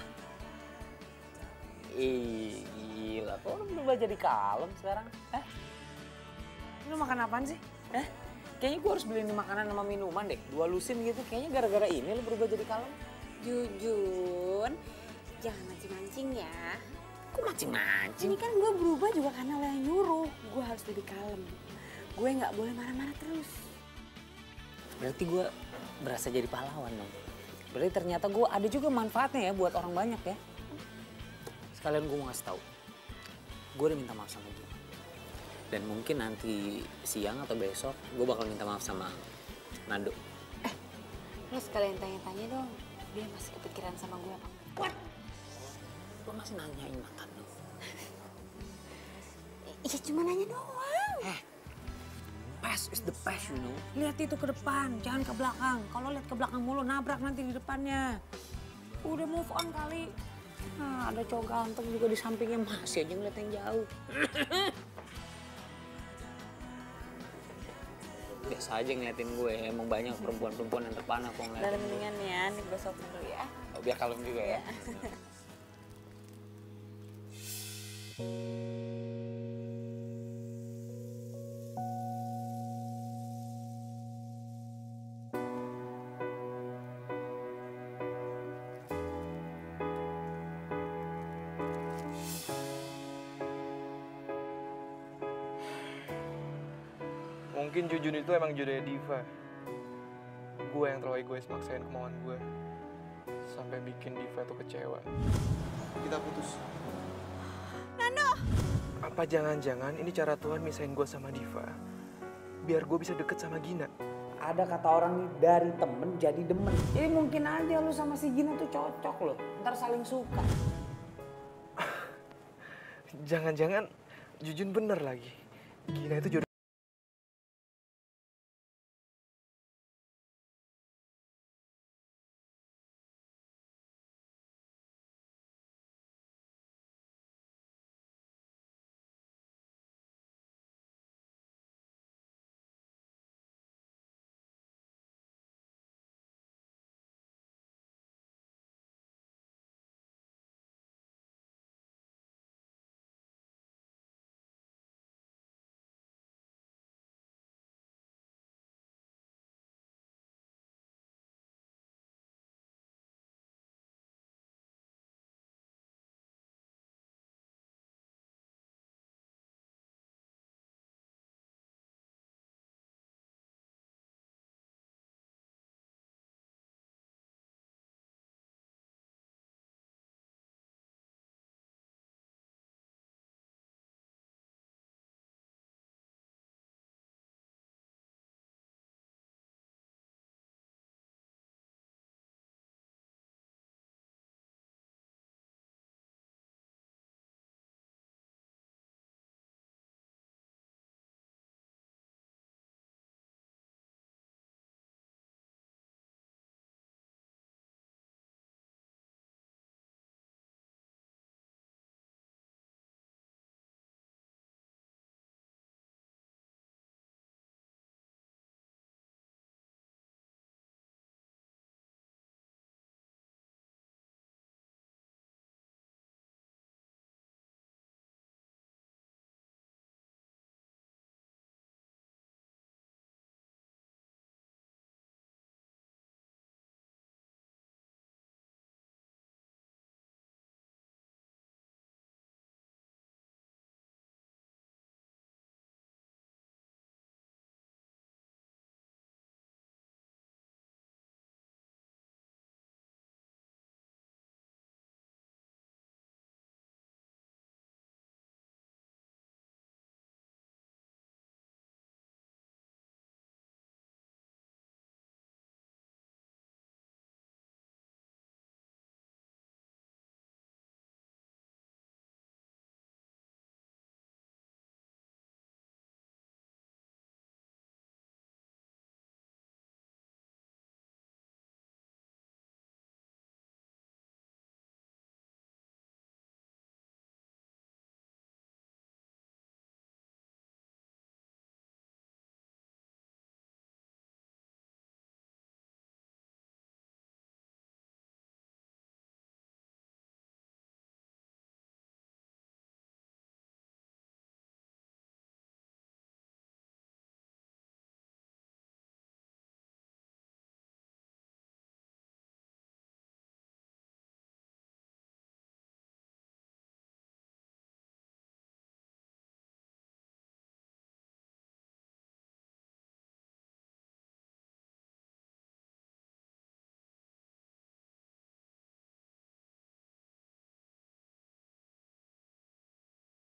Ih, gila. Kok lo berubah jadi kalem sekarang? Eh? Lo makan apaan sih? Eh? Kayaknya gue harus beliin makanan sama minuman deh. Dua lusin gitu. Kayaknya gara-gara ini lo berubah jadi kalem. Jujun, jangan mancing-mancing ya. Kok mancing-mancing? Ini kan gue berubah juga karena lo yang nyuruh. Gue harus lebih kalem. Gue nggak boleh marah-marah terus. Berarti gue berasa jadi pahlawan dong. Berarti ternyata gue ada juga manfaatnya ya buat orang banyak ya. Sekalian gue mau ngasih tahu. Gue udah minta maaf sama dia. Dan mungkin nanti siang atau besok gue bakal minta maaf sama Nando. Eh, lo sekalian tanya-tanya dong. Dia masih kepikiran sama gue apa? What? Lo masih nanyain mantan lo? Iya cuma nanya doang. Eh, past is the past you know. Lihat itu ke depan, jangan ke belakang. Kalau lihat ke belakang mulu nabrak nanti di depannya. Udah move on kali. Nah, ada cowok ganteng juga di sampingnya masih aja ngeliat yang jauh. Biasa aja ngeliatin gue, emang banyak perempuan-perempuan yang terpana kok ngeliatin. Udah mendingan ya, nih gue sopin dulu ya. Oh, biar kalem juga ya. Mungkin Jujun itu emang jodohnya Diva. Gue yang terlalu egois maksain kemauan gue. Sampai bikin Diva tuh kecewa. Kita putus. Nando! Apa jangan-jangan ini cara Tuhan misahin gue sama Diva? Biar gue bisa deket sama Gina. Ada kata orang nih, dari temen jadi demen. Jadi mungkin aja lu sama si Gina tuh cocok loh. Ntar saling suka. Jangan-jangan Jujun bener lagi. Gina itu jodoh.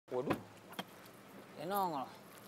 Waduh, dia nongol.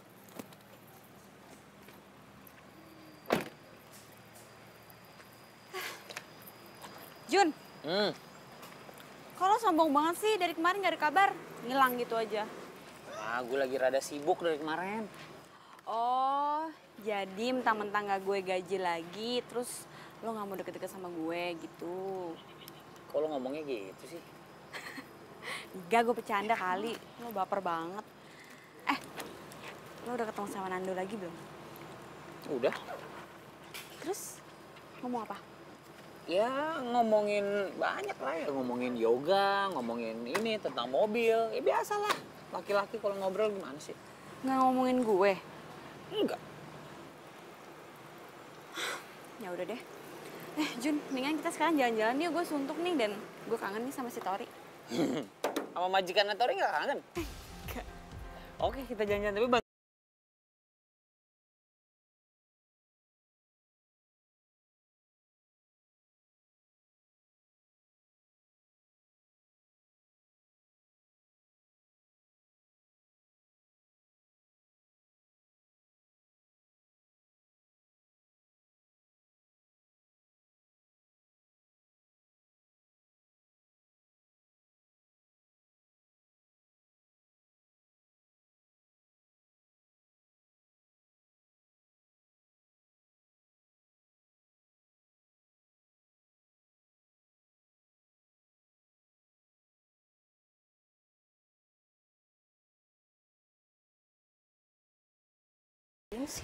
Jun, Hmm, kok lo sombong banget sih dari kemarin gak ada kabar? Ngilang gitu aja. ah gue lagi rada sibuk dari kemarin. Oh, jadi mentang-mentang gak gue gaji lagi, terus lo gak mau deket-deket sama gue gitu. Kok lo ngomongnya gitu sih? Enggak, gue bercanda kali. Lo baper banget. Eh, lo udah ketemu sama Nando lagi belum? Udah. Terus ngomong apa? Ya ngomongin banyak lah ya, ngomongin yoga, ngomongin ini tentang mobil. Ya biasalah, laki-laki kalau ngobrol gimana sih? Nggak ngomongin gue? Enggak. Ya udah deh. Eh Jun, mendingan kita sekarang jalan-jalan yuk. Gue suntuk nih dan gue kangen nih sama si Tori. Sama majikan Tori nggak kangen? Enggak. Oke, kita jalan-jalan tapi bang. Ini sih.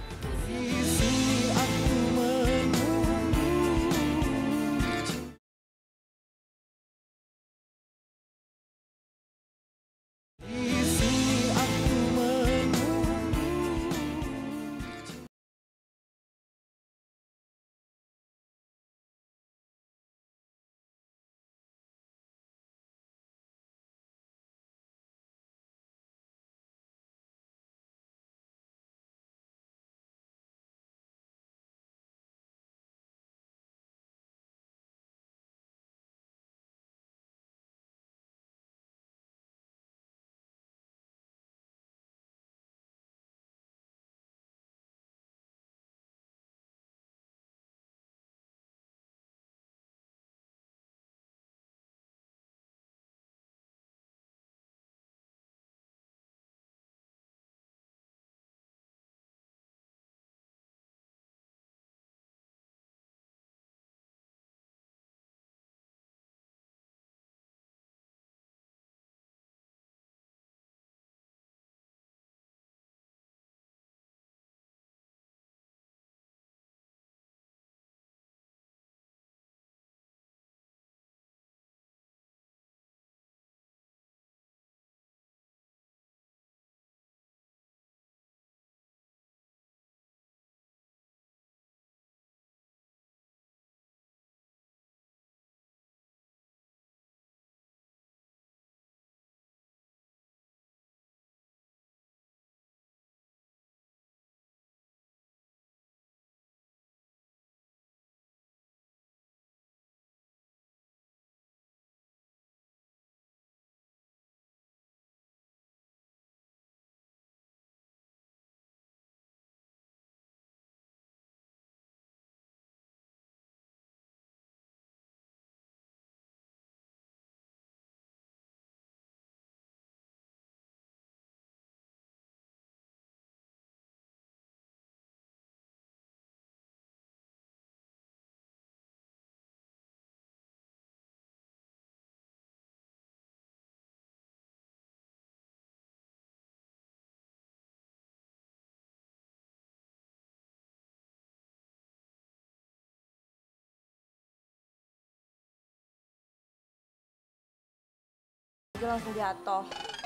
Gue langsung jatuh.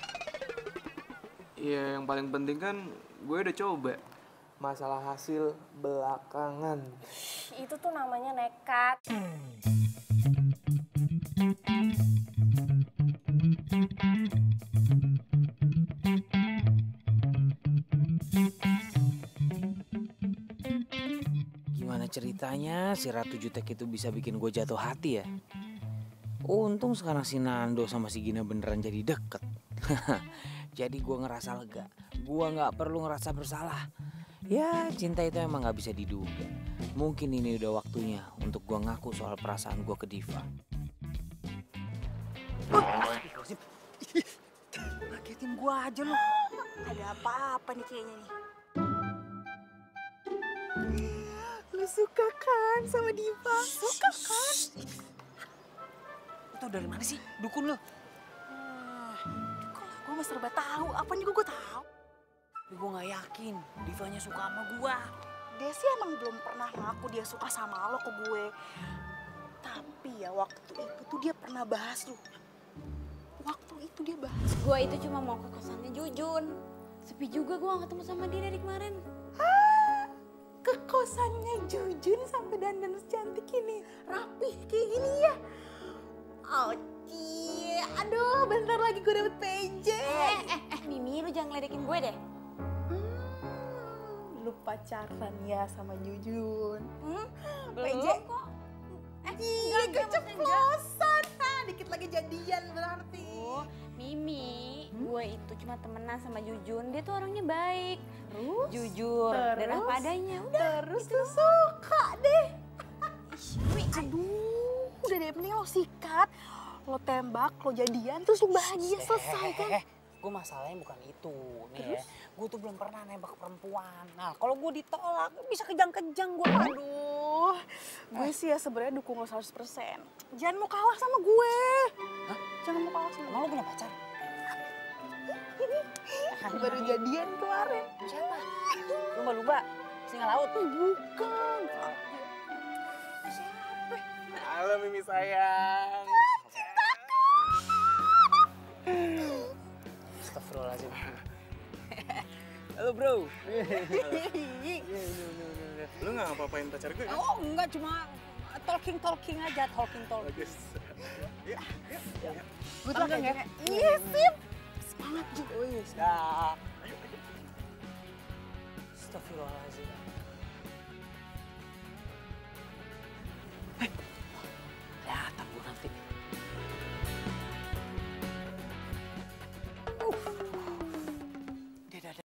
Iya, yang paling penting kan gue udah coba. Masalah hasil belakangan. Itu tuh namanya nekat. Gimana ceritanya si Ratu Jutek itu bisa bikin gue jatuh hati ya? Untung sekarang si Nando sama si Gina beneran jadi deket. Jadi gue ngerasa lega. Gue nggak perlu ngerasa bersalah. Ya cinta itu emang nggak bisa diduga. Mungkin ini udah waktunya untuk gue ngaku soal perasaan gue ke Diva. Ngagetin gue aja lo. Ada apa-apa nih kayaknya nih. Lu suka kan sama Diva? Suka kan? Itu dari mana sih dukun lo? Kok gue mah serba tahu. Apa nih gue tahu? Tapi gue nggak yakin Divanya suka sama gue. Dia sih emang belum pernah ngaku dia suka sama lo ke gue. Tapi ya waktu itu tuh dia pernah bahas lo. Waktu itu dia bahas. Gue itu cuma mau ke kosannya Jujun. Sepi juga gue gak ketemu sama dia dari kemarin. Hah, ke kosannya Jujun sampai dandan secantik ini. Rapih kayak gini ya. Oh cie, aduh bentar lagi gue dapet P J. Eh, eh, eh, Mimi lu jangan ngeledekin gue deh. Hmm, lu pacaran ya sama Jujun. Hmm? Belum P J kok. Eh, iya keceplosan. Hah, dikit lagi jadian berarti. Oh, Mimi, hmm? gue itu cuma temenan sama Jujun. Dia tuh orangnya baik, Terus? jujur, Terus? dan apa adanya. Udah, Terus gitu tuh suka deh. Aduh, udah deh mending lo sikat. Lo tembak, lo jadian, terus lo bahagia selesai kan? Eh, gue masalahnya bukan itu nih ya. Gue tuh belum pernah nembak perempuan. Nah kalau gue ditolak bisa kejang-kejang gue. Aduh, gue sih ya sebenarnya dukung lo seratus persen. Jangan mau kalah sama gue. Hah? Jangan mau kalah sama gue. Emang lo punya pacar? Baru jadian kemarin. Siapa? Lumba-lumba? Singa laut? Bukan. Halo Mimi sayang. Astagfirullahaladzim. Halo bro. Lu nggak ngapa-ngapain pacar gue? Oh enggak, cuma talking-talking aja, talking-talking. Bagus. Yuk, yuk, yuk. Gue tuh ya. Iya sip. Semangat juga. Dah. Astagfirullahaladzim. Hei, kelihatan gue nanti. Uh. Dia, dia, dia.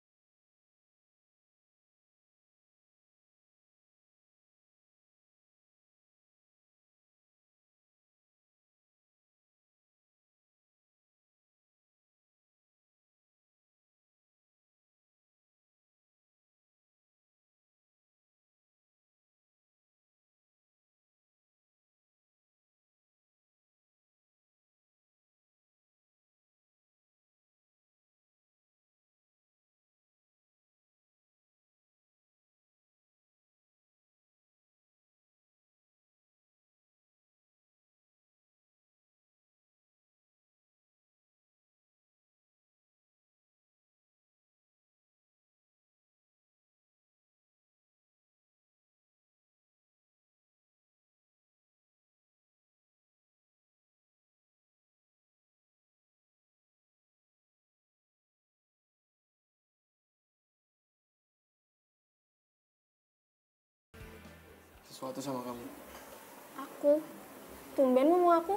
Sesuatu sama kamu. Aku? Tumben mau aku?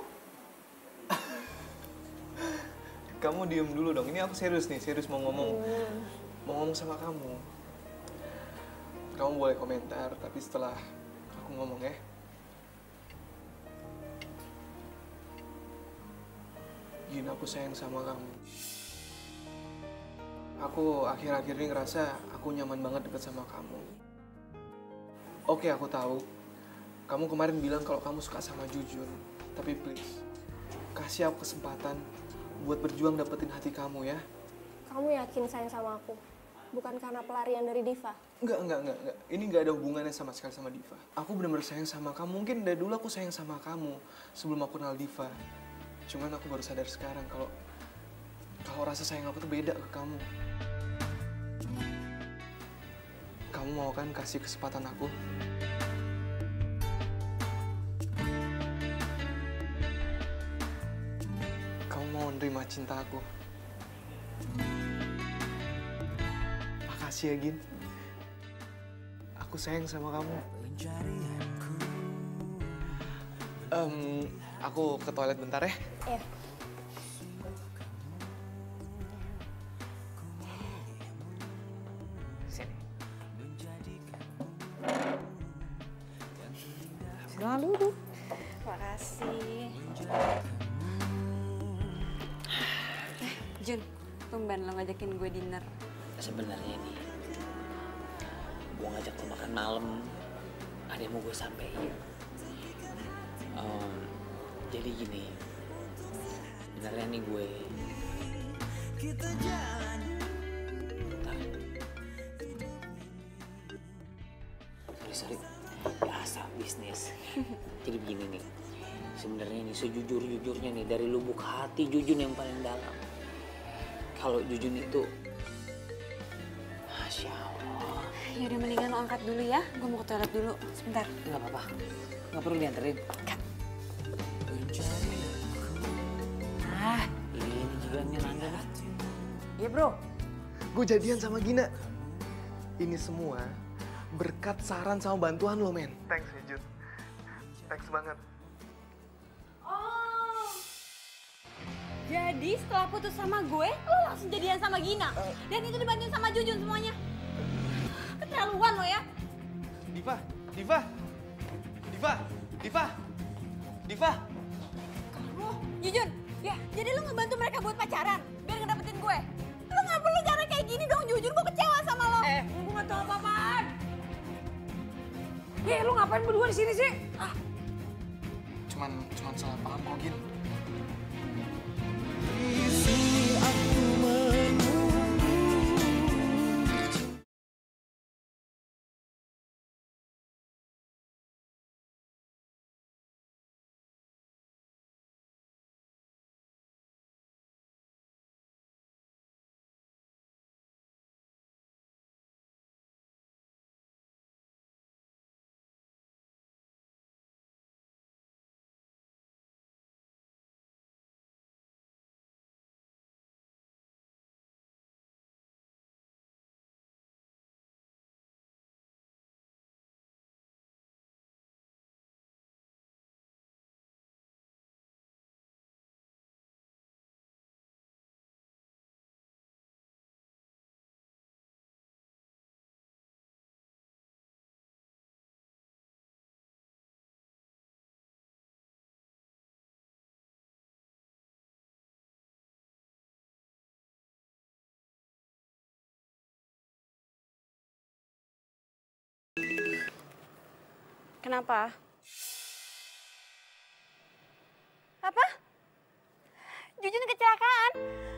Kamu diem dulu dong. Ini aku serius nih, serius mau ngomong. Hmm. Mau ngomong sama kamu. Kamu boleh komentar, tapi setelah aku ngomong ya. Gini, aku sayang sama kamu. Aku akhir-akhir ini ngerasa aku nyaman banget deket sama kamu. Oke, aku tahu. Kamu kemarin bilang kalau kamu suka sama Jujun. Tapi please, kasih aku kesempatan buat berjuang dapetin hati kamu ya. Kamu yakin sayang sama aku? Bukan karena pelarian dari Diva? Enggak, enggak, enggak, enggak. Ini enggak ada hubungannya sama sekali sama Diva. Aku benar-benar sayang sama kamu. Mungkin dari dulu aku sayang sama kamu sebelum aku kenal Diva. Cuman aku baru sadar sekarang kalau kalau rasa sayang aku tuh beda ke kamu. Kamu mau kan kasih kesempatan aku? Kamu mau nerima cinta aku? Makasih ya, Gin. Aku sayang sama kamu. Um, aku ke toilet bentar ya. Iya. Makasih. Eh, Jun, tumben lo ngajakin gue dinner. Sebenarnya nih, gue ngajak lo makan malam. Ada yang mau gue sampein. Um, jadi gini, sebenarnya nih gue. Kita jalan. Sorry, sorry. Biasa bisnis. Jadi begini nih, sebenarnya nih sejujur-jujurnya nih dari lubuk hati Jujun yang paling dalam. Kalau Jujun itu, Masya Allah. Yaudah mendingan lo angkat dulu ya, gue mau ke toilet dulu, sebentar. Nggak apa-apa, nggak perlu dianterin. Kan. Ah, ini juga Nanda nih. Iya bro, gue jadian sama Gina. Ini semua berkat saran sama bantuan lo, men. Thanks ya, Jun. Thanks banget. Oh, jadi setelah putus sama gue, lo langsung jadian sama Gina. Dan itu dibantuin sama Jujun semuanya. Keterlaluan lo ya. Diva, Diva, Diva, Diva, Diva. Lo, Jujun, ya jadi lo ngebantu mereka buat pacaran biar ngedapetin gue. Lo nggak perlu cara kayak gini dong, Jujun. Gue kecewa sama lo. Eh, gue nggak tahu apa-apaan. Eh, lu ngapain berdua di sini sih? Ah, Cuman, cuman salah paham kok, Gin. Kenapa? Apa? Jujun kecelakaan.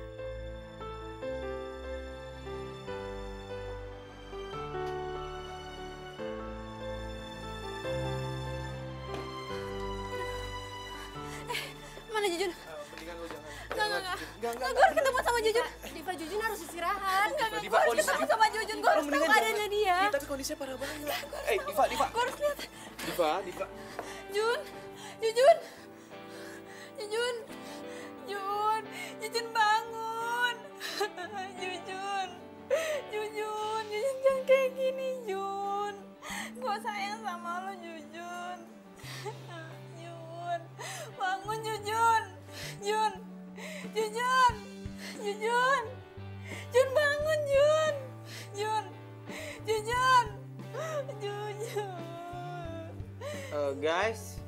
Eh, mana Jujun? Mendingan lo jangan. Enggak, enggak, enggak. Enggak, enggak. Gue harus ketemu sama Jujun. Diva, Jujun harus istirahat. Enggak, enggak. Diva, Gue harus kondisi- ketemu sama Jujun. Gue harus tahu keadaannya dia. Iya, tapi kondisinya parah banget. Eh, Diva, Diva. Gue harus lihat. Diva, Diva. Jun, Jujun, Jujun, Jun, Jujun bangun, Jujun, Jujun, Jujun jangan kayak gini Jun, gue sayang sama lo Jujun, Jun, bangun Jujun, Jun, Jujun, Jujun, Jun bangun Jun, Jun, Jujun, Jujun. Eh, guys,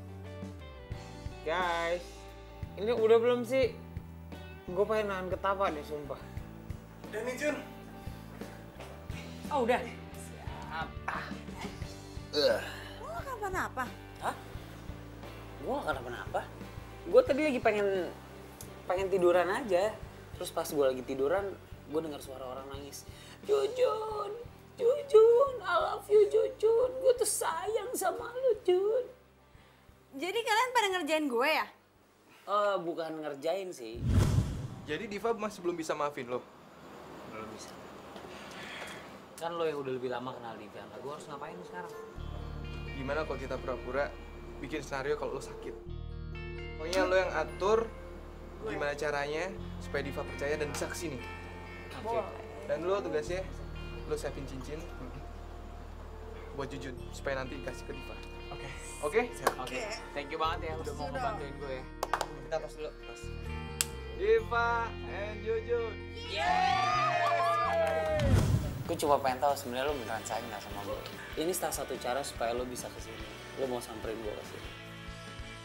guys, ini udah belum sih? Gue pengen nahan ketawa nih, sumpah. Udah nih, Jun. oh udah. Lo gak kenapa-napa? Hah? Gue gak kenapa-napa. Gue tadi lagi pengen pengen tiduran aja. Terus pas gue lagi tiduran, gue dengar suara orang nangis. Jujun, Jujun, I love you Jujun. Gue tuh sayang sama lu Jun. Jadi kalian pada ngerjain gue ya? Eh, bukan ngerjain sih. Jadi Diva masih belum bisa maafin lo? Belum bisa. Kan lo yang udah lebih lama kenal Diva. Gue harus ngapain sekarang? Gimana kalau kita pura-pura bikin skenario kalau lo sakit? Pokoknya lo yang atur gimana caranya supaya Diva percaya dan bisa kesini. Oke. Dan lo tugasnya, lo siapin cincin buat Jujun supaya nanti dikasih ke Diva. Oke. Oke? Oke, thank you banget ya udah mau ngebantuin gue ya. Kita tos dulu. Tos. Diva and Jujun. Gue cuma pengen tahu sebenarnya lo beneran sayang nggak sama gue. Ini salah satu cara supaya lo bisa kesini. Lo mau samperin gue kesini.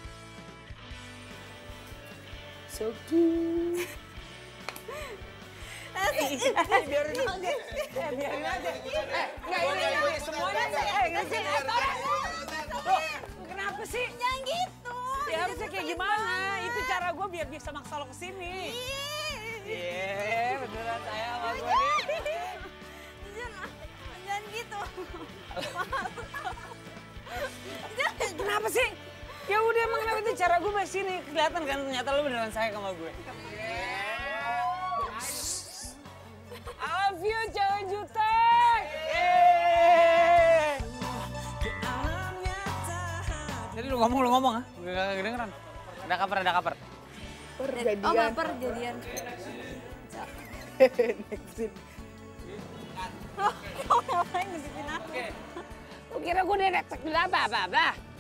So cute. Eh, biarin aja. Eh, biarin aja. Eh, enggak ini, ini semuanya sih. Eh, enggak sih. Loh, kenapa sih? Jangan gitu. Ya harusnya kayak gimana? Itu cara gue biar bisa maksa lo kesini. Iya, beneran saya sama gue nih. Jangan, jangan gitu. Kenapa sih? Ya udah emang kenapa itu cara gue masih sini. Kelihatan kan ternyata lo beneran sayang sama gue. I love you, cewek jutek. Jadi lu ngomong, lu ngomong ah. Gue gak kedengeran. Ada kabar, ada kabar. Oh, baper jadian. Nextin. Oh, ngapain ngintipin aku? Lu kira gue udah netek dulu apa, apa, apa?